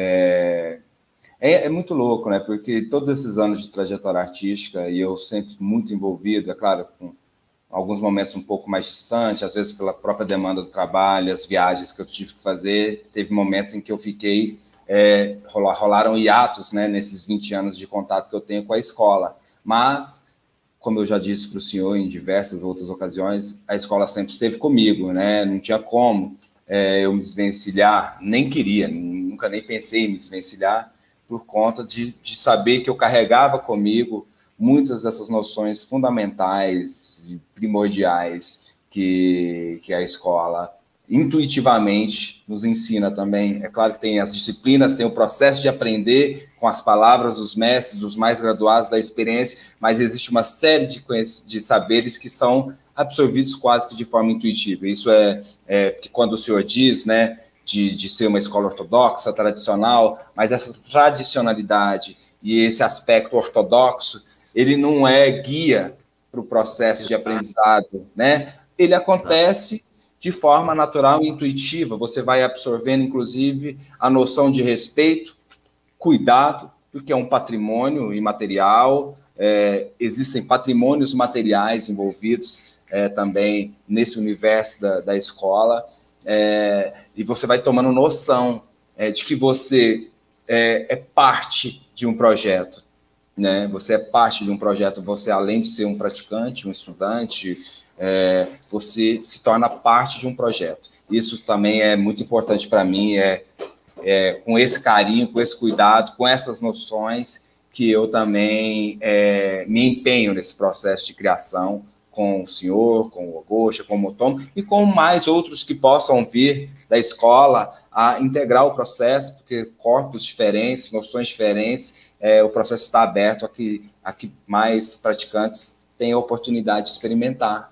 É, é, é muito louco, né? Porque todos esses anos de trajetória artística, e eu sempre muito envolvido, é claro, com alguns momentos um pouco mais distante, às vezes pela própria demanda do trabalho, as viagens que eu tive que fazer, teve momentos em que eu fiquei... É, rolaram hiatos, né, nesses vinte anos de contato que eu tenho com a escola. Mas, como eu já disse para o senhor em diversas outras ocasiões, a escola sempre esteve comigo, né? Não tinha como é, eu me desvencilhar, nem queria, nunca nem pensei em me desvencilhar, por conta de, de saber que eu carregava comigo muitas dessas noções fundamentais e primordiais que, que a escola intuitivamente nos ensina também. É claro que tem as disciplinas, tem o processo de aprender com as palavras dos mestres, dos mais graduados da experiência, mas existe uma série de, de saberes que são absorvidos quase que de forma intuitiva. Isso é, é que quando o senhor diz, né, de, de ser uma escola ortodoxa, tradicional, mas essa tradicionalidade e esse aspecto ortodoxo, ele não é guia para o processo de aprendizado, né? Ele acontece de forma natural e intuitiva, você vai absorvendo, inclusive, a noção de respeito, cuidado, porque é um patrimônio imaterial, é, existem patrimônios materiais envolvidos é, também nesse universo da, da escola, é, e você vai tomando noção é, de que você é, é parte de um projeto, né? Você é parte de um projeto, você, além de ser um praticante, um estudante, É, você se torna parte de um projeto. Isso também é muito importante para mim, é, é com esse carinho, com esse cuidado, com essas noções que eu também é, me empenho nesse processo de criação com o senhor, com o Rogocha, com o Motomo e com mais outros que possam vir da escola a integrar o processo, porque corpos diferentes, noções diferentes, é, o processo está aberto a que, a que mais praticantes tenham a oportunidade de experimentar.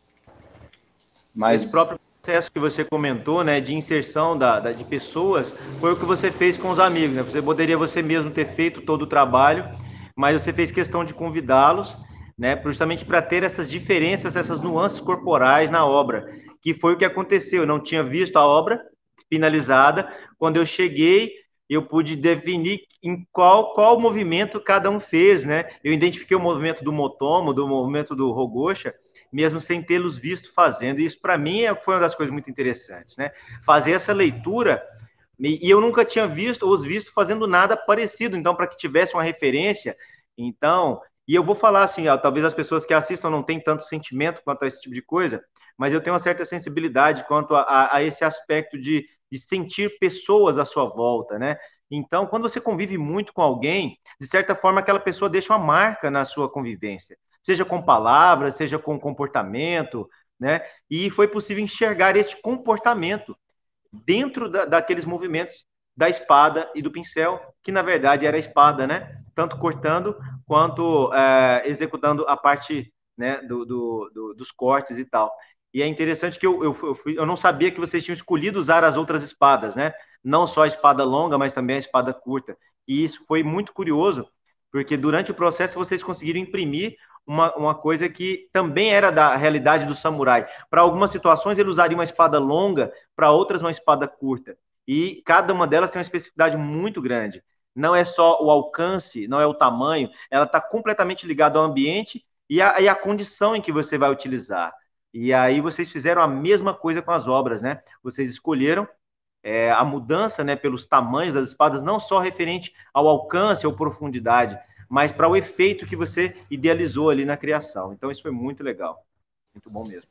Mas esse próprio processo que você comentou, né, de inserção da, da, de pessoas, foi o que você fez com os amigos, né? Você poderia você mesmo ter feito todo o trabalho, mas você fez questão de convidá-los, né, justamente para ter essas diferenças, essas nuances corporais na obra, que foi o que aconteceu. Eu não tinha visto a obra finalizada. Quando eu cheguei, eu pude definir em qual, qual movimento cada um fez, né? Eu identifiquei o movimento do Motomo, do movimento do Rogocha, mesmo sem tê-los visto fazendo. E isso, para mim, foi uma das coisas muito interessantes, né? Fazer essa leitura, e eu nunca tinha visto, os visto fazendo nada parecido, então, para que tivesse uma referência. Então, e eu vou falar assim, ó, talvez as pessoas que assistam não tenham tanto sentimento quanto a esse tipo de coisa, mas eu tenho uma certa sensibilidade quanto a, a, a esse aspecto de, de sentir pessoas à sua volta, né? Então, quando você convive muito com alguém, de certa forma, aquela pessoa deixa uma marca na sua convivência, seja com palavras, seja com comportamento, né? E foi possível enxergar este comportamento dentro da, daqueles movimentos da espada e do pincel, que na verdade era a espada, né? Tanto cortando quanto é, executando a parte, né, do, do, do, dos cortes e tal. E é interessante que eu, eu, eu, fui, eu não sabia que vocês tinham escolhido usar as outras espadas, né? Não só a espada longa, mas também a espada curta. E isso foi muito curioso, porque durante o processo vocês conseguiram imprimir uma, uma coisa que também era da realidade do samurai. Para algumas situações, ele usaria uma espada longa, para outras, uma espada curta. E cada uma delas tem uma especificidade muito grande. Não é só o alcance, não é o tamanho, ela está completamente ligada ao ambiente e à, e à condição em que você vai utilizar. E aí vocês fizeram a mesma coisa com as obras, né? Vocês escolheram é, a mudança, né, pelos tamanhos das espadas, não só referente ao alcance ou profundidade, mas para o efeito que você idealizou ali na criação. Então isso foi muito legal, muito bom mesmo.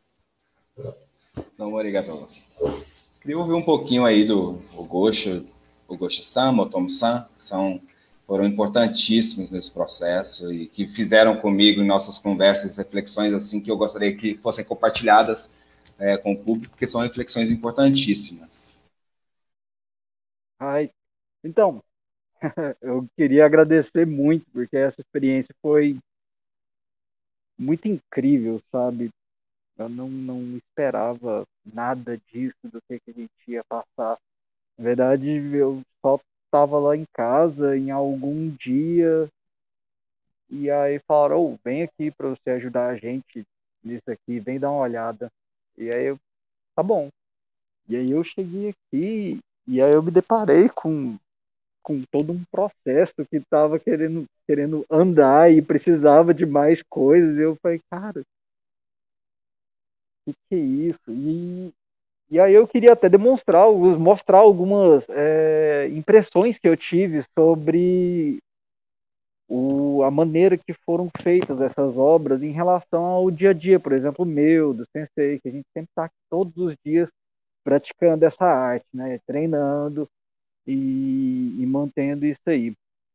Então, obrigado. Queria ouvir um pouquinho aí do Gosho, o Gosho-san, Motomo-san, que são, foram importantíssimos nesse processo e que fizeram comigo em nossas conversas reflexões assim que eu gostaria que fossem compartilhadas é, com o público, porque são reflexões importantíssimas. Ai, então, eu queria agradecer muito, porque essa experiência foi muito incrível, sabe? Eu não, não esperava nada disso, do que, que a gente ia passar. Na verdade, eu só estava lá em casa em algum dia, e aí falaram, oh, vem aqui para você ajudar a gente nisso aqui, vem dar uma olhada. E aí eu, tá bom. E aí eu cheguei aqui, e aí eu me deparei com com todo um processo que estava querendo, querendo andar e precisava de mais coisas. E eu falei, cara, o que, que é isso? E, e aí eu queria até demonstrar, mostrar algumas é, impressões que eu tive sobre o, a maneira que foram feitas essas obras em relação ao dia a dia, por exemplo, meu, do Sensei, que a gente sempre está todos os dias praticando essa arte, né? Treinando e, e mantendo isso aí.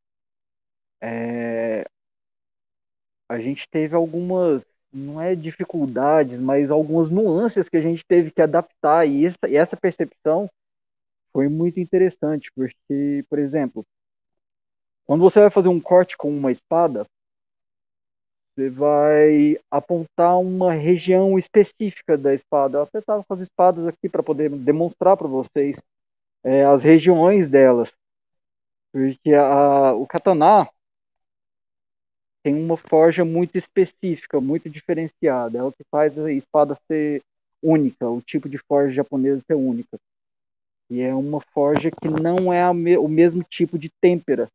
É, a gente teve algumas, não é dificuldades, mas algumas nuances que a gente teve que adaptar, e essa, e essa percepção foi muito interessante, porque, por exemplo, quando você vai fazer um corte com uma espada, você vai apontar uma região específica da espada. Eu até estava com as espadas aqui para poder demonstrar para vocês é, as regiões delas, porque a, o katana tem uma forja muito específica, muito diferenciada. É o que faz a espada ser única, o tipo de forja japonesa ser única. E é uma forja que não é me o mesmo tipo de têmpera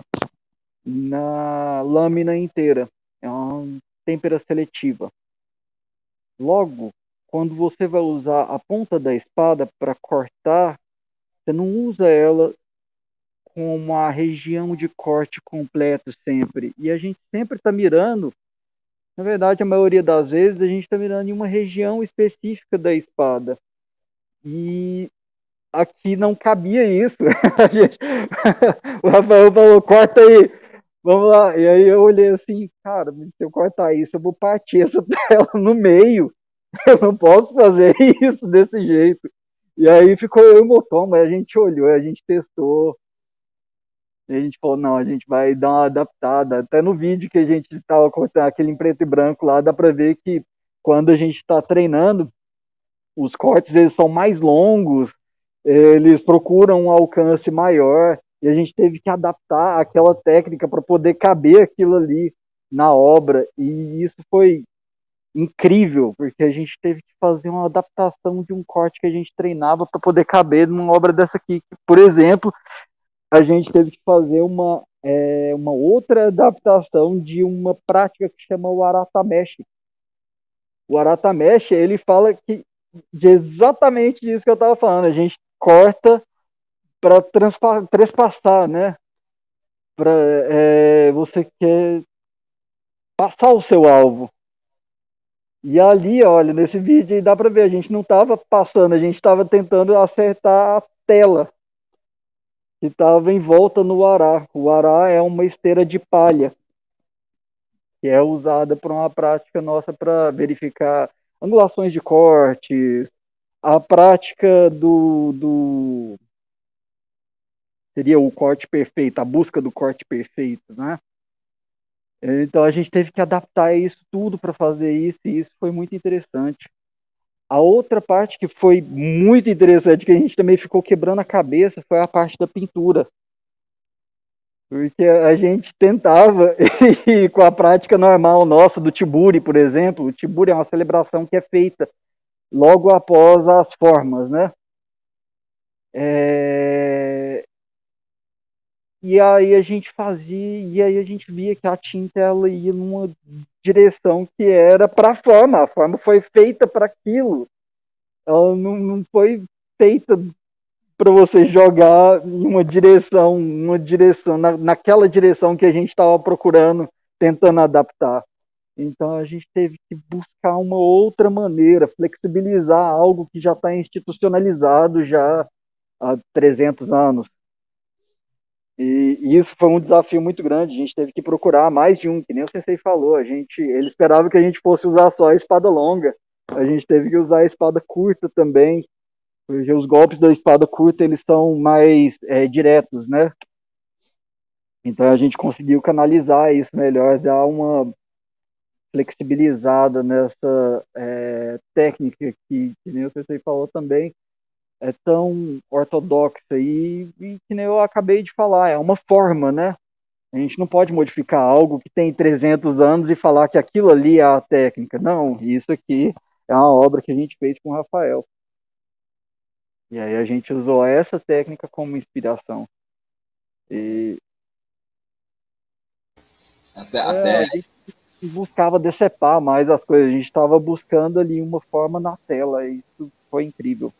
na lâmina inteira. É uma têmpera seletiva. Logo, quando você vai usar a ponta da espada para cortar, você não usa ela com uma região de corte completo sempre. E a gente sempre está mirando. Na verdade, a maioria das vezes a gente está mirando em uma região específica da espada. E aqui não cabia isso. Gente... o Rafael falou, corta aí, vamos lá. E aí eu olhei assim, cara, se eu cortar isso, eu vou partir essa tela no meio. Eu não posso fazer isso desse jeito. E aí ficou eu e o Motomo, a gente olhou, a gente testou. E a gente falou, não, a gente vai dar uma adaptada. Até no vídeo que a gente estava cortando, aquele em preto e branco lá, dá para ver que quando a gente está treinando, os cortes eles são mais longos, eles procuram um alcance maior, e a gente teve que adaptar aquela técnica para poder caber aquilo ali na obra. E isso foi incrível, porque a gente teve que fazer uma adaptação de um corte que a gente treinava para poder caber numa obra dessa aqui. Por exemplo, a gente teve que fazer uma, é, uma outra adaptação de uma prática que chama o Aratameshi. O Aratameshi, ele fala que de exatamente disso que eu estava falando. A gente corta para trespassar, né? Pra, é, você quer passar o seu alvo. E ali, olha, nesse vídeo aí dá para ver, a gente não estava passando, a gente estava tentando acertar a tela que estava em volta no ará. O ará é uma esteira de palha que é usada para uma prática nossa para verificar angulações de cortes, a prática do, do seria o corte perfeito, a busca do corte perfeito, né? Então a gente teve que adaptar isso tudo para fazer isso, e isso foi muito interessante. A outra parte que foi muito interessante, que a gente também ficou quebrando a cabeça, foi a parte da pintura. Porque a gente tentava, e com a prática normal nossa do Tiburi, por exemplo, o Tiburi é uma celebração que é feita logo após as formas, né? É... E aí a gente fazia, e aí a gente via que a tinta ela ia numa direção que era para a forma, a forma foi feita para aquilo, ela não, não foi feita para você jogar em uma direção, uma direção na, naquela direção que a gente estava procurando, tentando adaptar. Então a gente teve que buscar uma outra maneira, flexibilizar algo que já está institucionalizado já há trezentos anos. E, e isso foi um desafio muito grande. A gente teve que procurar mais de um, que nem o Sensei falou. A gente, ele esperava que a gente fosse usar só a espada longa. A gente teve que usar a espada curta também. Porque os golpes da espada curta eles são mais é, diretos, né? Então a gente conseguiu canalizar isso melhor, dar uma flexibilizada nessa é, técnica que, que nem o Sensei falou também, é tão ortodoxa e, e que nem eu acabei de falar, é uma forma, né? A gente não pode modificar algo que tem trezentos anos e falar que aquilo ali é a técnica. Não, isso aqui é uma obra que a gente fez com o Rafael. E aí a gente usou essa técnica como inspiração. E Até, é, até a gente buscava decepar mais as coisas. A gente estava buscando ali uma forma na tela. E isso foi incrível.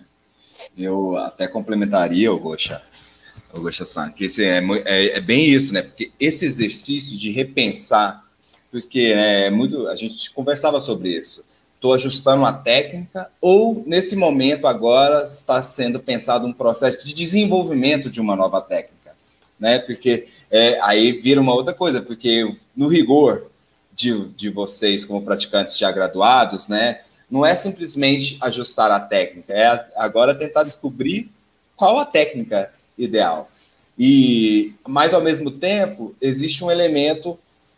eu até complementaria o Gosha, o Gosha-san, que esse é, é, é bem isso, né? Porque esse exercício de repensar, porque né, é muito, a gente conversava sobre isso. Estou ajustando uma técnica ou, nesse momento agora, está sendo pensado um processo de desenvolvimento de uma nova técnica, né? Porque é, aí vira uma outra coisa, porque no rigor de, de vocês como praticantes já graduados, né? Não é simplesmente ajustar a técnica, é agora tentar descobrir qual a técnica ideal. E, mas, ao mesmo tempo, existe um elemento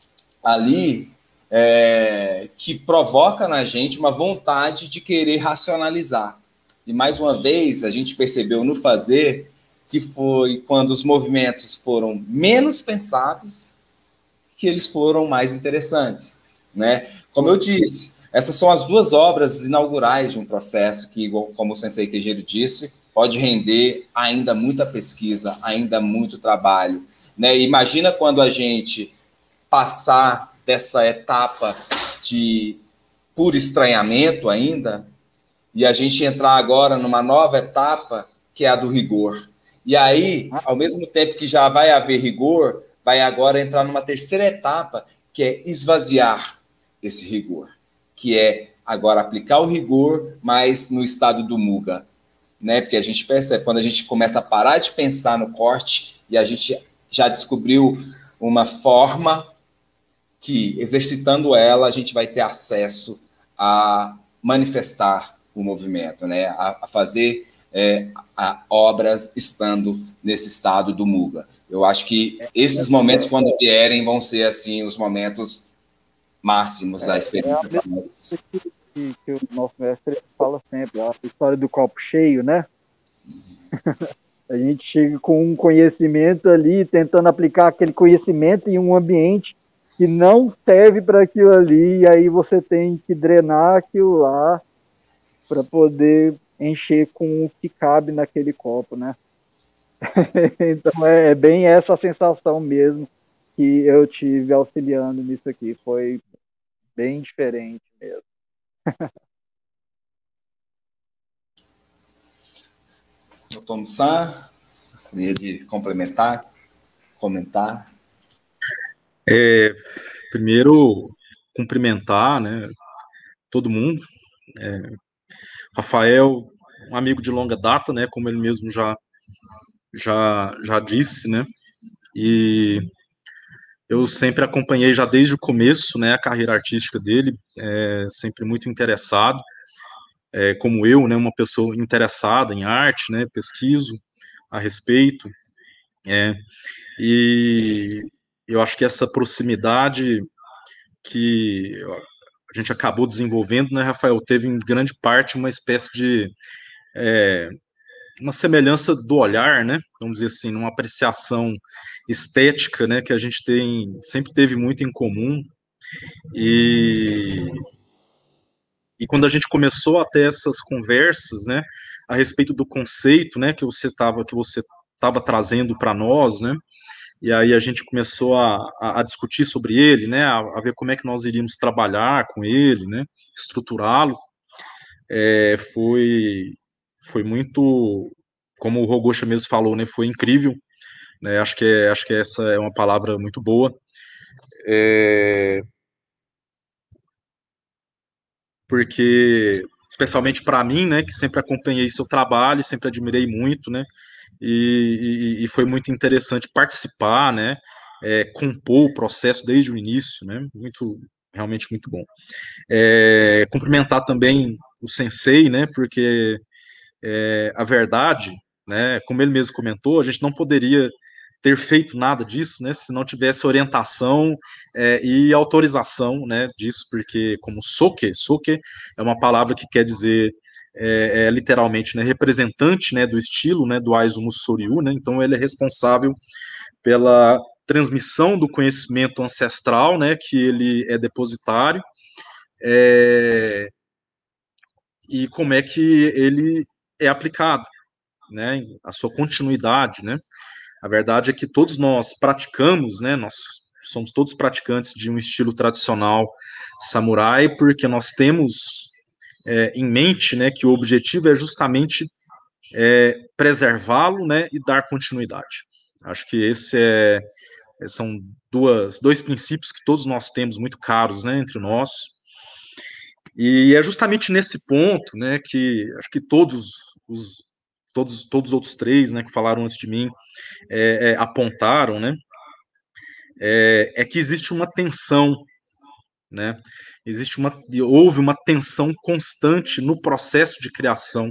ali é, que provoca na gente uma vontade de querer racionalizar. E, mais uma vez, a gente percebeu no fazer que foi quando os movimentos foram menos pensados que eles foram mais interessantes, né? Como eu disse, essas são as duas obras inaugurais de um processo que, como o Sensei Keijiro disse, pode render ainda muita pesquisa, ainda muito trabalho, né? Imagina quando a gente passar dessa etapa de puro estranhamento ainda, e a gente entrar agora numa nova etapa, que é a do rigor. E aí, ao mesmo tempo que já vai haver rigor, vai agora entrar numa terceira etapa, que é esvaziar esse rigor, que é agora aplicar o rigor, mas no estado do Muga, né? Porque a gente percebe, quando a gente começa a parar de pensar no corte, e a gente já descobriu uma forma que, exercitando ela, a gente vai ter acesso a manifestar o movimento, né? A, a fazer é, a, obras estando nesse estado do Muga. Eu acho que esses momentos, quando vierem, vão ser assim os momentos máximos da experiência. É, é que, que o nosso mestre fala sempre, a história do copo cheio, né? A gente chega com um conhecimento ali, tentando aplicar aquele conhecimento em um ambiente que não serve para aquilo ali, e aí você tem que drenar aquilo lá para poder encher com o que cabe naquele copo, né? Então é bem essa sensação mesmo que eu tive auxiliando nisso aqui, foi bem diferente mesmo. Doutor Mussan, gostaria de complementar, comentar? É, primeiro, cumprimentar, né, todo mundo. É, Rafael, um amigo de longa data, né, como ele mesmo já, já, já disse, né, e eu sempre acompanhei já desde o começo, né, a carreira artística dele, é, sempre muito interessado, é, como eu, né, uma pessoa interessada em arte, né, pesquiso a respeito, É, e eu acho que essa proximidade que a gente acabou desenvolvendo, né, Rafael, teve em grande parte uma espécie de é, uma semelhança do olhar, né, vamos dizer assim, uma apreciação estética, né, que a gente tem, sempre teve muito em comum, e, e quando a gente começou a ter essas conversas, né, a respeito do conceito, né, que você estava que você estava trazendo para nós, né, e aí a gente começou a, a, a discutir sobre ele, né, a, a ver como é que nós iríamos trabalhar com ele, né, estruturá-lo. É, foi foi muito, como o Rogocha mesmo falou, né, foi incrível, né, acho que é, acho que essa é uma palavra muito boa, é, porque especialmente para mim, né, que sempre acompanhei seu trabalho, sempre admirei muito, né, e, e, e foi muito interessante participar, né, é, compor o processo desde o início, né, muito, realmente muito bom. É, cumprimentar também o Sensei, né, porque é, a verdade, né, como ele mesmo comentou, a gente não poderia ter feito nada disso, né, se não tivesse orientação é, e autorização, né, disso, porque como soke, soke é uma palavra que quer dizer é, é, literalmente, né, representante, né, do estilo, né, do Aizumu Soryu, né, então ele é responsável pela transmissão do conhecimento ancestral, né, que ele é depositário, é, e como é que ele é aplicado, né, a sua continuidade, né. A verdade é que todos nós praticamos, né, nós somos todos praticantes de um estilo tradicional samurai, porque nós temos é, em mente, né, que o objetivo é justamente é, preservá-lo, né, e dar continuidade. Acho que esse é, são duas, dois princípios que todos nós temos muito caros, né, entre nós. E é justamente nesse ponto, né, que acho que todos os todos, todos os outros três, né, que falaram antes de mim, é, é, apontaram, né, é, é que existe uma tensão, né, existe uma, houve uma tensão constante no processo de criação,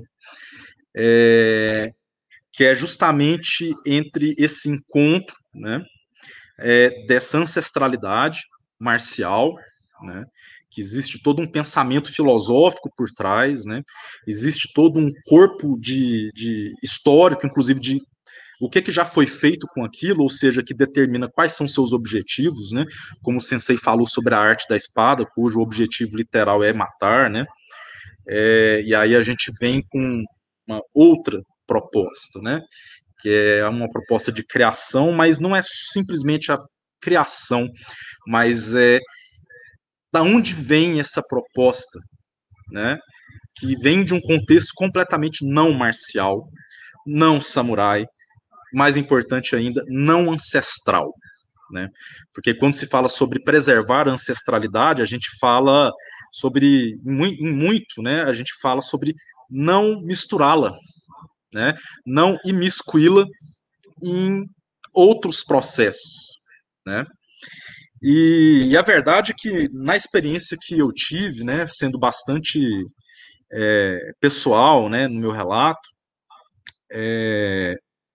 é, que é justamente entre esse encontro, né, é, dessa ancestralidade marcial, né, que existe todo um pensamento filosófico por trás, né, existe todo um corpo de, de histórico, inclusive de o que, que já foi feito com aquilo, ou seja, que determina quais são seus objetivos, né, como o Sensei falou sobre a arte da espada, cujo objetivo literal é matar, né, é, e aí a gente vem com uma outra proposta, né, que é uma proposta de criação, mas não é simplesmente a criação, mas é da onde vem essa proposta, né? Que vem de um contexto completamente não marcial, não samurai, mais importante ainda, não ancestral, né? Porque quando se fala sobre preservar a ancestralidade, a gente fala sobre em muito, né? A gente fala sobre não misturá-la, né? Não imiscuí-la em outros processos, né? E, e, a verdade é que na experiência que eu tive, né, sendo bastante é, pessoal, né, no meu relato, é,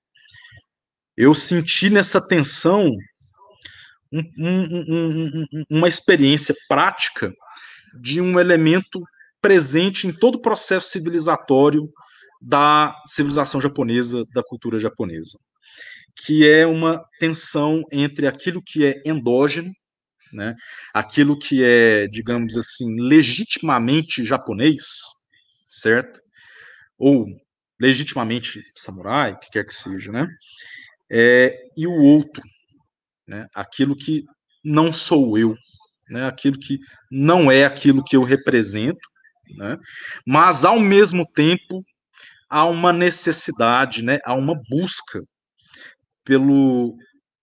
eu senti nessa tensão um, um, um, uma experiência prática de um elemento presente em todo o processo civilizatório da civilização japonesa, da cultura japonesa, que é uma tensão entre aquilo que é endógeno, né, aquilo que é, digamos assim, legitimamente japonês, certo? Ou legitimamente samurai, o que quer que seja, né? É, e o outro, né? Aquilo que não sou eu, né? Aquilo que não é aquilo que eu represento, né? Mas ao mesmo tempo há uma necessidade, né? Há uma busca pelo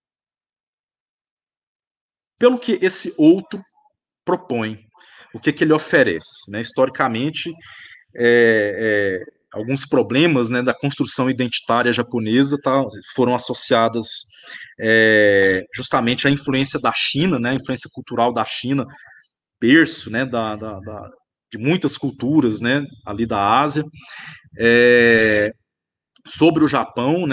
pelo que esse outro propõe, o que, que ele oferece, né? Historicamente, é, é, alguns problemas, né, da construção identitária japonesa tá, foram associadas é, justamente à influência da China, né, a influência cultural da China, berço, né, da, da, da, de muitas culturas, né, ali da Ásia, é, sobre o Japão, né,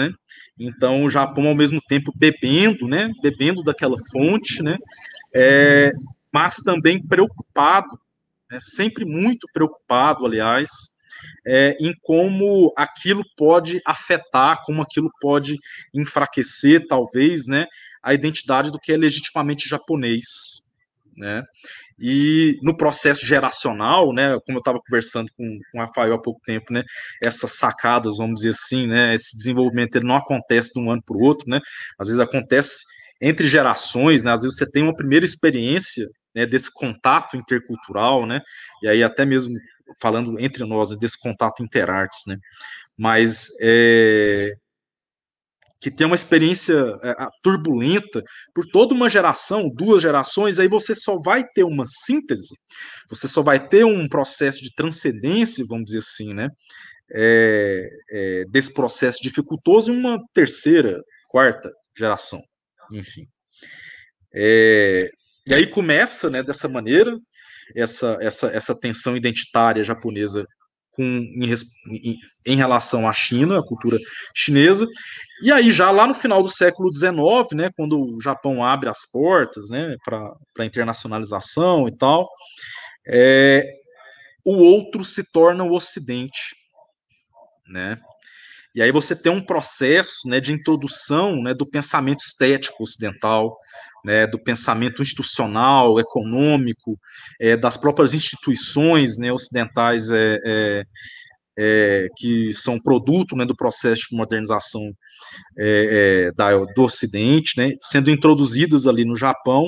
Então, o Japão, ao mesmo tempo, bebendo, né, bebendo daquela fonte, né, é, mas também preocupado, né, sempre muito preocupado, aliás, é, em como aquilo pode afetar, como aquilo pode enfraquecer, talvez, né, a identidade do que é legitimamente japonês, né? E no processo geracional, né, como eu estava conversando com, com o Rafael há pouco tempo, né, essas sacadas, vamos dizer assim, né, esse desenvolvimento ele não acontece de um ano para o outro, né, às vezes acontece entre gerações, né, às vezes você tem uma primeira experiência, né, desse contato intercultural, né, e aí até mesmo falando entre nós, desse contato interartes, né, mas é, que tem uma experiência é, turbulenta por toda uma geração, duas gerações, aí você só vai ter uma síntese, você só vai ter um processo de transcendência, vamos dizer assim, né, é, é, desse processo dificultoso em uma terceira, quarta geração, enfim. É, e aí começa, né, dessa maneira, essa, essa, essa tensão identitária japonesa com, em, em, em relação à China, a cultura chinesa, e aí já lá no final do século dezenove, né, quando o Japão abre as portas, né, para a internacionalização e tal, é, o outro se torna o Ocidente, né? E aí você tem um processo, né, de introdução, né, do pensamento estético ocidental, né, do pensamento institucional, econômico, é, das próprias instituições, né, ocidentais é, é, é, que são produto, né, do processo de modernização é, é, da, do Ocidente, né, sendo introduzidas ali no Japão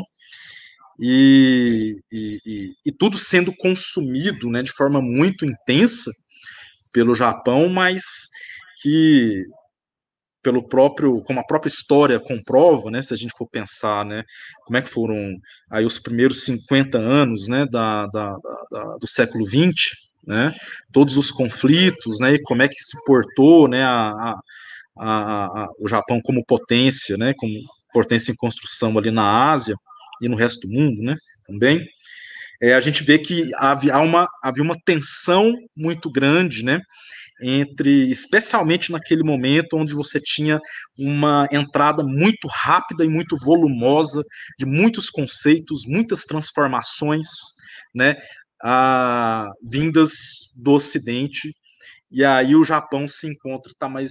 e, e, e, e tudo sendo consumido, né, de forma muito intensa pelo Japão, mas que pelo próprio, como a própria história comprova, né, se a gente for pensar, né, como é que foram aí os primeiros cinquenta anos, né, da, da, da do século vinte, né, todos os conflitos, né, e como é que se portou, né, a, a, a, a, o Japão como potência, né, como potência em construção ali na Ásia e no resto do mundo, né, também, é, a gente vê que havia uma, havia uma tensão muito grande, né, entre, especialmente naquele momento onde você tinha uma entrada muito rápida e muito volumosa de muitos conceitos, muitas transformações, né, a, vindas do Ocidente, e aí o Japão se encontra, tá, mas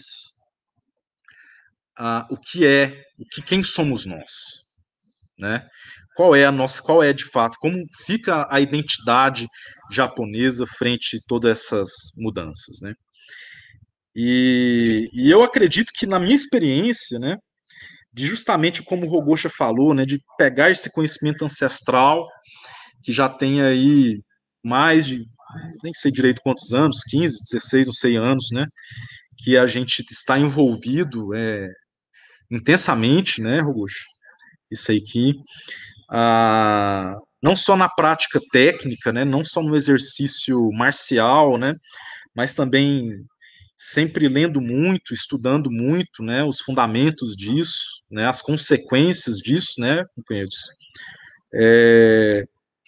a, o que é, o que, quem somos nós, né? Qual é a nossa, qual é de fato, como fica a identidade japonesa frente a todas essas mudanças, né? E, e, eu acredito que na minha experiência, né, de justamente como o Rogocha falou, né, de pegar esse conhecimento ancestral que já tem aí mais de, nem sei direito quantos anos, quinze, dezesseis, não sei anos, né, que a gente está envolvido é, intensamente, né, Rogocha, isso aí que ah, não só na prática técnica, né, não só no exercício marcial, né, mas também sempre lendo muito, estudando muito, né, os fundamentos disso, né, as consequências disso, né, companheiros. É...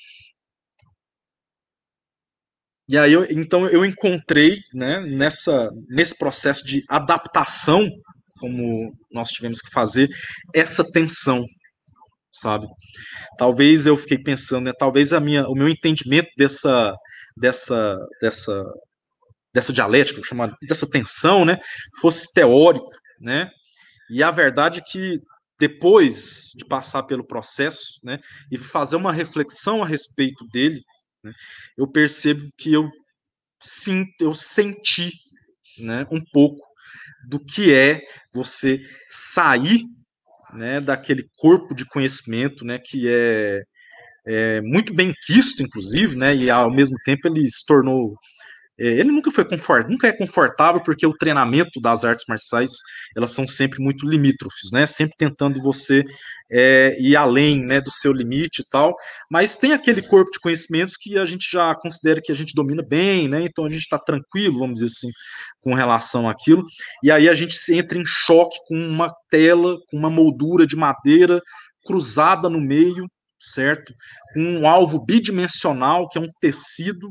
E aí, eu, então, eu encontrei, né, nessa, nesse processo de adaptação, como nós tivemos que fazer, essa tensão, sabe? Talvez eu fiquei pensando, né, talvez a minha, o meu entendimento dessa, dessa, dessa, dessa dialética, chamada, dessa tensão, né, fosse teórico, né? E a verdade é que depois de passar pelo processo, né, e fazer uma reflexão a respeito dele, né, eu percebo que eu sinto, eu senti, né, um pouco do que é você sair, né, daquele corpo de conhecimento, né, que é, é muito bem quisto, inclusive, né, e ao mesmo tempo ele se tornou ele nunca foi confortável, nunca é confortável porque o treinamento das artes marciais elas são sempre muito limítrofes, né? Sempre tentando você é, ir além, né, do seu limite e tal. Mas tem aquele corpo de conhecimentos que a gente já considera que a gente domina bem, né? Então a gente está tranquilo, vamos dizer assim, com relação àquilo. E aí a gente se entra em choque com uma tela, com uma moldura de madeira cruzada no meio, certo? Com um alvo bidimensional que é um tecido.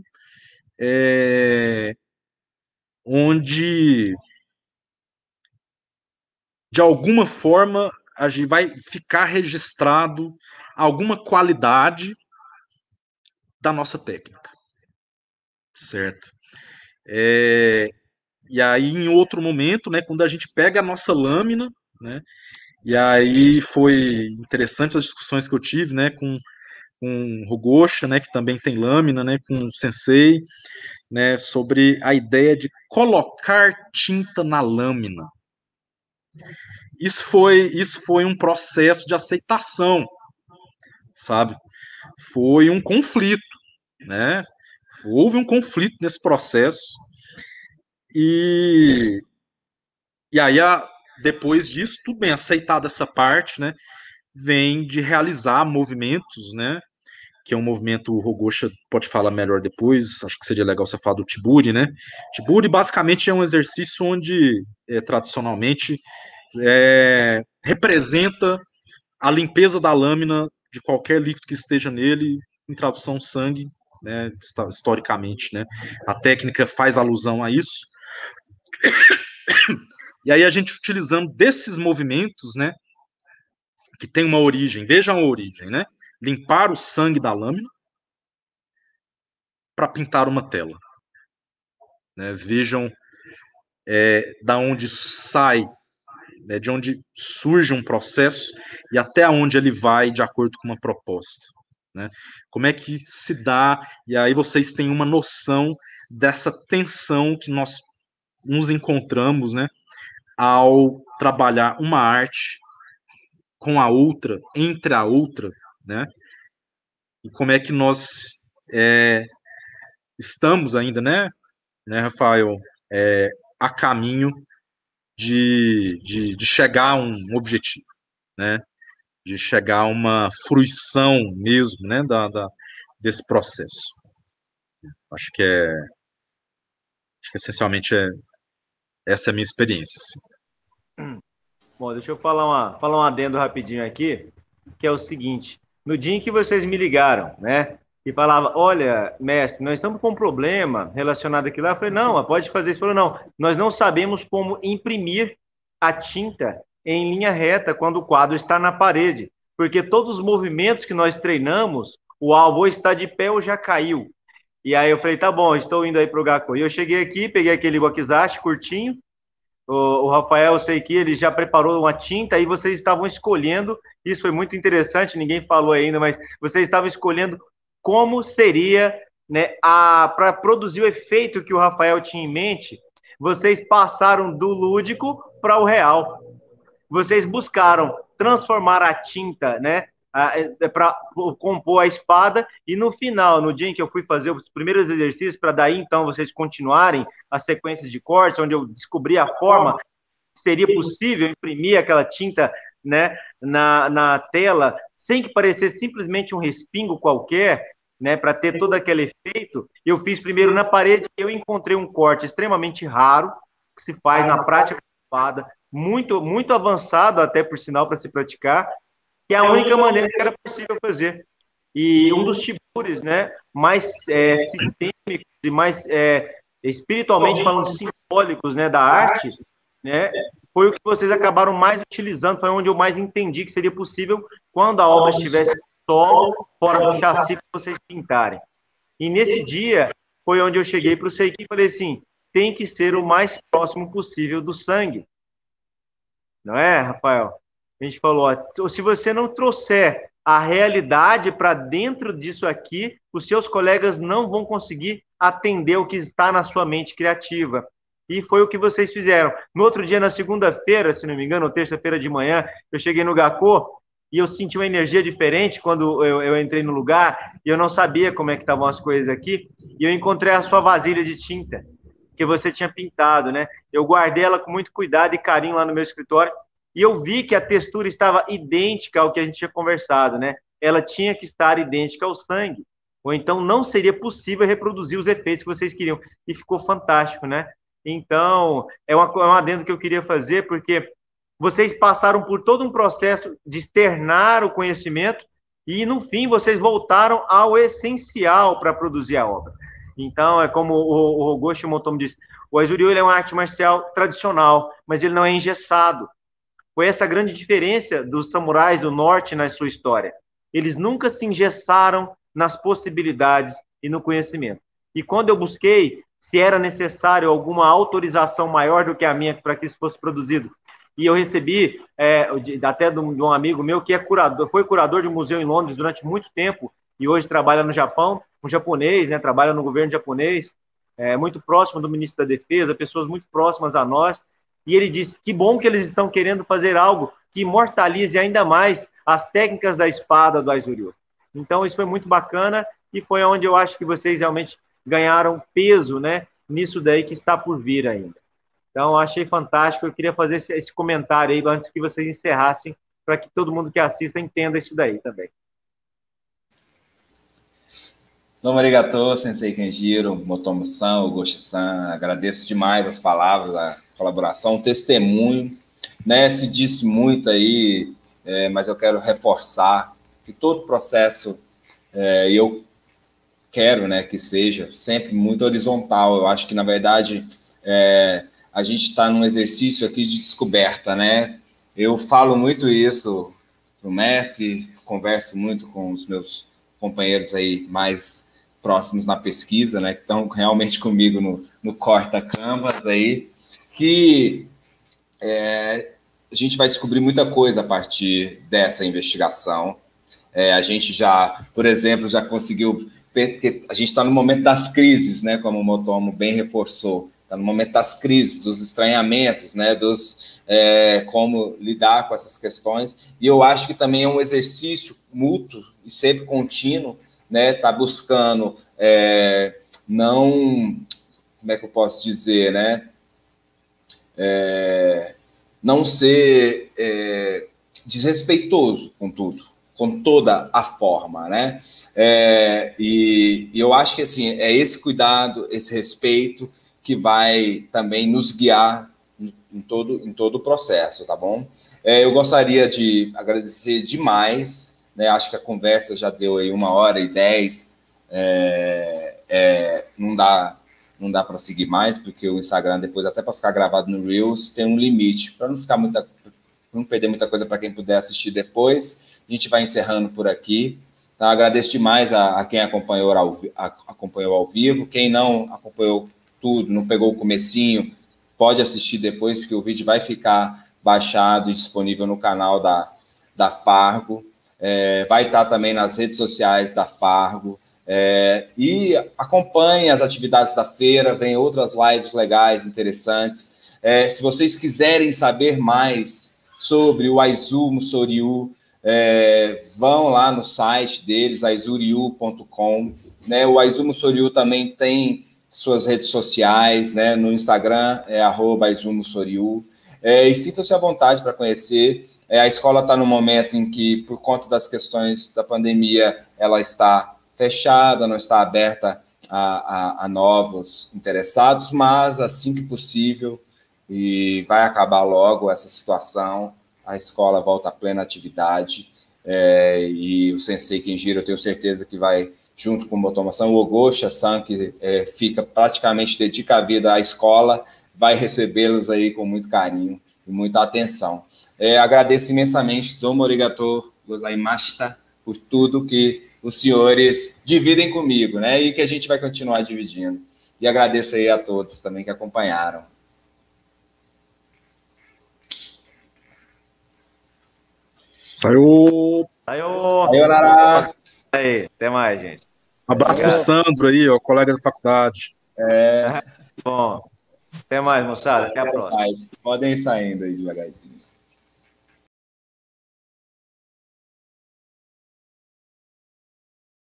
É, onde de alguma forma, a gente vai ficar registrado alguma qualidade da nossa técnica, certo? É, e aí, em outro momento, né, quando a gente pega a nossa lâmina, né, e aí foi interessante as discussões que eu tive, né, com, com o Rogoshi, né, que também tem lâmina, né, com o Sensei, né, sobre a ideia de colocar tinta na lâmina. Isso foi, isso foi um processo de aceitação, sabe? Foi um conflito, né? Houve um conflito nesse processo e, e aí, a, depois disso, tudo bem, aceitada essa parte, né? Vem de realizar movimentos, né? Que é um movimento, o Rogoshi pode falar melhor depois, acho que seria legal você falar do Tiburi, né? Tiburi basicamente é um exercício onde, é, tradicionalmente, é, representa a limpeza da lâmina de qualquer líquido que esteja nele, em tradução sangue, né, historicamente, né? A técnica faz alusão a isso. E aí a gente utilizando desses movimentos, né, que tem uma origem, vejam a origem, né? Limpar o sangue da lâmina para pintar uma tela. Né? Vejam é, da onde sai, né, de onde surge um processo e até onde ele vai de acordo com uma proposta. Né? Como é que se dá, e aí vocês têm uma noção dessa tensão que nós nos encontramos, né, ao trabalhar uma arte com a outra, entre a outra, né, e como é que nós é, estamos ainda, né, né Rafael, é, a caminho de, de, de chegar a um objetivo, né, de chegar a uma fruição mesmo, né, da, da, desse processo. Acho que é, acho que essencialmente é, essa é a minha experiência. Assim. Bom, deixa eu falar, uma, falar um adendo rapidinho aqui, que é o seguinte, no dia em que vocês me ligaram, né, e falava, olha, mestre, nós estamos com um problema relacionado aqui lá, eu falei, não, pode fazer isso. Ele falou, não, nós não sabemos como imprimir a tinta em linha reta quando o quadro está na parede, porque todos os movimentos que nós treinamos, o alvo está de pé ou já caiu. E aí eu falei, tá bom, estou indo aí para o Gakko. E eu cheguei aqui, peguei aquele wakizashi curtinho, o, o Rafael, eu sei que ele já preparou uma tinta, e vocês estavam escolhendo, isso foi muito interessante, ninguém falou ainda, mas vocês estavam escolhendo como seria, né, para produzir o efeito que o Rafael tinha em mente. Vocês passaram do lúdico para o real. Vocês buscaram transformar a tinta, né, para compor a espada, e no final, no dia em que eu fui fazer os primeiros exercícios, para daí então vocês continuarem as sequências de cortes, onde eu descobri a forma que seria possível imprimir aquela tinta, né, na, na tela, sem que parecesse simplesmente um respingo qualquer, né, para ter todo aquele efeito. Eu fiz primeiro na parede, eu encontrei um corte extremamente raro, que se faz na prática da espada, muito, muito avançado até, por sinal, para se praticar, que é a única maneira que era possível fazer. E um dos tiburis, né, mais é, sistêmicos e mais é, espiritualmente falando, simbólicos, né, da arte, né, foi o que vocês acabaram mais utilizando, foi onde eu mais entendi que seria possível quando a obra estivesse solo, fora do chassi, para vocês pintarem. E nesse dia foi onde eu cheguei para o Seiki e falei assim, tem que ser o mais próximo possível do sangue. Não é, Rafael? A gente falou, ó, se você não trouxer a realidade para dentro disso aqui, os seus colegas não vão conseguir atender o que está na sua mente criativa. E foi o que vocês fizeram. No outro dia, na segunda-feira, se não me engano, ou terça-feira de manhã, eu cheguei no Gakko e eu senti uma energia diferente quando eu, eu entrei no lugar, e eu não sabia como é que estavam as coisas aqui, e eu encontrei a sua vasilha de tinta, que você tinha pintado, né? Eu guardei ela com muito cuidado e carinho lá no meu escritório, e eu vi que a textura estava idêntica ao que a gente tinha conversado, né? Ela tinha que estar idêntica ao sangue, ou então não seria possível reproduzir os efeitos que vocês queriam, e ficou fantástico, né? Então, é, uma, é um adendo que eu queria fazer, porque vocês passaram por todo um processo de externar o conhecimento e, no fim, vocês voltaram ao essencial para produzir a obra. Então, é como o, o Rogoshi Motomo disse, o Aizu-ryu é uma arte marcial tradicional, mas ele não é engessado. Foi essa grande diferença dos samurais do norte na sua história. Eles nunca se engessaram nas possibilidades e no conhecimento. E quando eu busquei se era necessário alguma autorização maior do que a minha para que isso fosse produzido, e eu recebi é, até de um amigo meu que é curador, foi curador de um museu em Londres durante muito tempo e hoje trabalha no Japão, um japonês, né, trabalha no governo japonês, é, muito próximo do ministro da Defesa, pessoas muito próximas a nós, e ele disse que bom que eles estão querendo fazer algo que imortalize ainda mais as técnicas da espada do Aizuryu. Então, isso foi muito bacana e foi onde eu acho que vocês realmente ganharam peso, né, nisso daí que está por vir ainda. Então, achei fantástico. Eu queria fazer esse, esse comentário aí antes que vocês encerrassem, para que todo mundo que assista entenda isso daí também. Domo arigato, Sensei Kenjiro, Motomo-san, Ogoshi-san. Agradeço demais as palavras, a colaboração, o testemunho, né? Se disse muito aí, é, mas eu quero reforçar que todo processo, é, eu quero, né, que seja sempre muito horizontal. Eu acho que, na verdade, é, a gente está num exercício aqui de descoberta, né? Eu falo muito isso para o mestre, converso muito com os meus companheiros aí mais próximos na pesquisa, né, que estão realmente comigo no, no corta-canvas aí, que é, a gente vai descobrir muita coisa a partir dessa investigação. É, a gente já, por exemplo, já conseguiu... A gente está no momento das crises, né, como o Motomo bem reforçou, está no momento das crises, dos estranhamentos, né, dos, é, como lidar com essas questões, e eu acho que também é um exercício mútuo e sempre contínuo, né, tá buscando é, não, como é que eu posso dizer, né, é, não ser é, desrespeitoso com tudo, com toda a forma, né, é, e, e eu acho que, assim, é esse cuidado, esse respeito que vai também nos guiar em todo, em todo o processo, tá bom? É, eu gostaria de agradecer demais, né? Acho que a conversa já deu aí uma hora e dez, é, é, não dá, não dá para seguir mais, porque o Instagram depois, até para ficar gravado no Reels, tem um limite, para não ficar muita, não perder muita coisa para quem puder assistir depois. A gente vai encerrando por aqui. Tá? Agradeço demais a, a quem acompanhou ao, a, acompanhou ao vivo, quem não acompanhou tudo, não pegou o comecinho, pode assistir depois, porque o vídeo vai ficar baixado e disponível no canal da, da Fargo, é, vai estar também nas redes sociais da Fargo, é, e acompanhe as atividades da feira, vem outras lives legais, interessantes. É, se vocês quiserem saber mais sobre o Aizumo Soryu, é, vão lá no site deles, aizuryu ponto com, né? O Aizumo Soryu também tem suas redes sociais, né? No Instagram é arroba Aizumo Soryu, é, e sintam-se à vontade para conhecer. É, a escola está no momento em que, por conta das questões da pandemia, ela está fechada, não está aberta a, a, a novos interessados, mas assim que possível, e vai acabar logo essa situação, a escola volta à plena atividade, é, e o Sensei Kenjiro, eu tenho certeza que vai, junto com o Motomo-san, o Ogoshi-san, que é, fica praticamente dedica a vida à escola, vai recebê-los aí com muito carinho e muita atenção. É, agradeço imensamente, domo arigato gozaimashita, por tudo que os senhores dividem comigo, né, e que a gente vai continuar dividindo. E agradeço aí a todos também que acompanharam. Saiu! Saiu! Sayonara! Aí, até mais, gente. Um abraço pro Sandro aí, ó, colega da faculdade. É... Bom, até mais, moçada. Até a próxima. Podem ir saindo aí devagarzinho.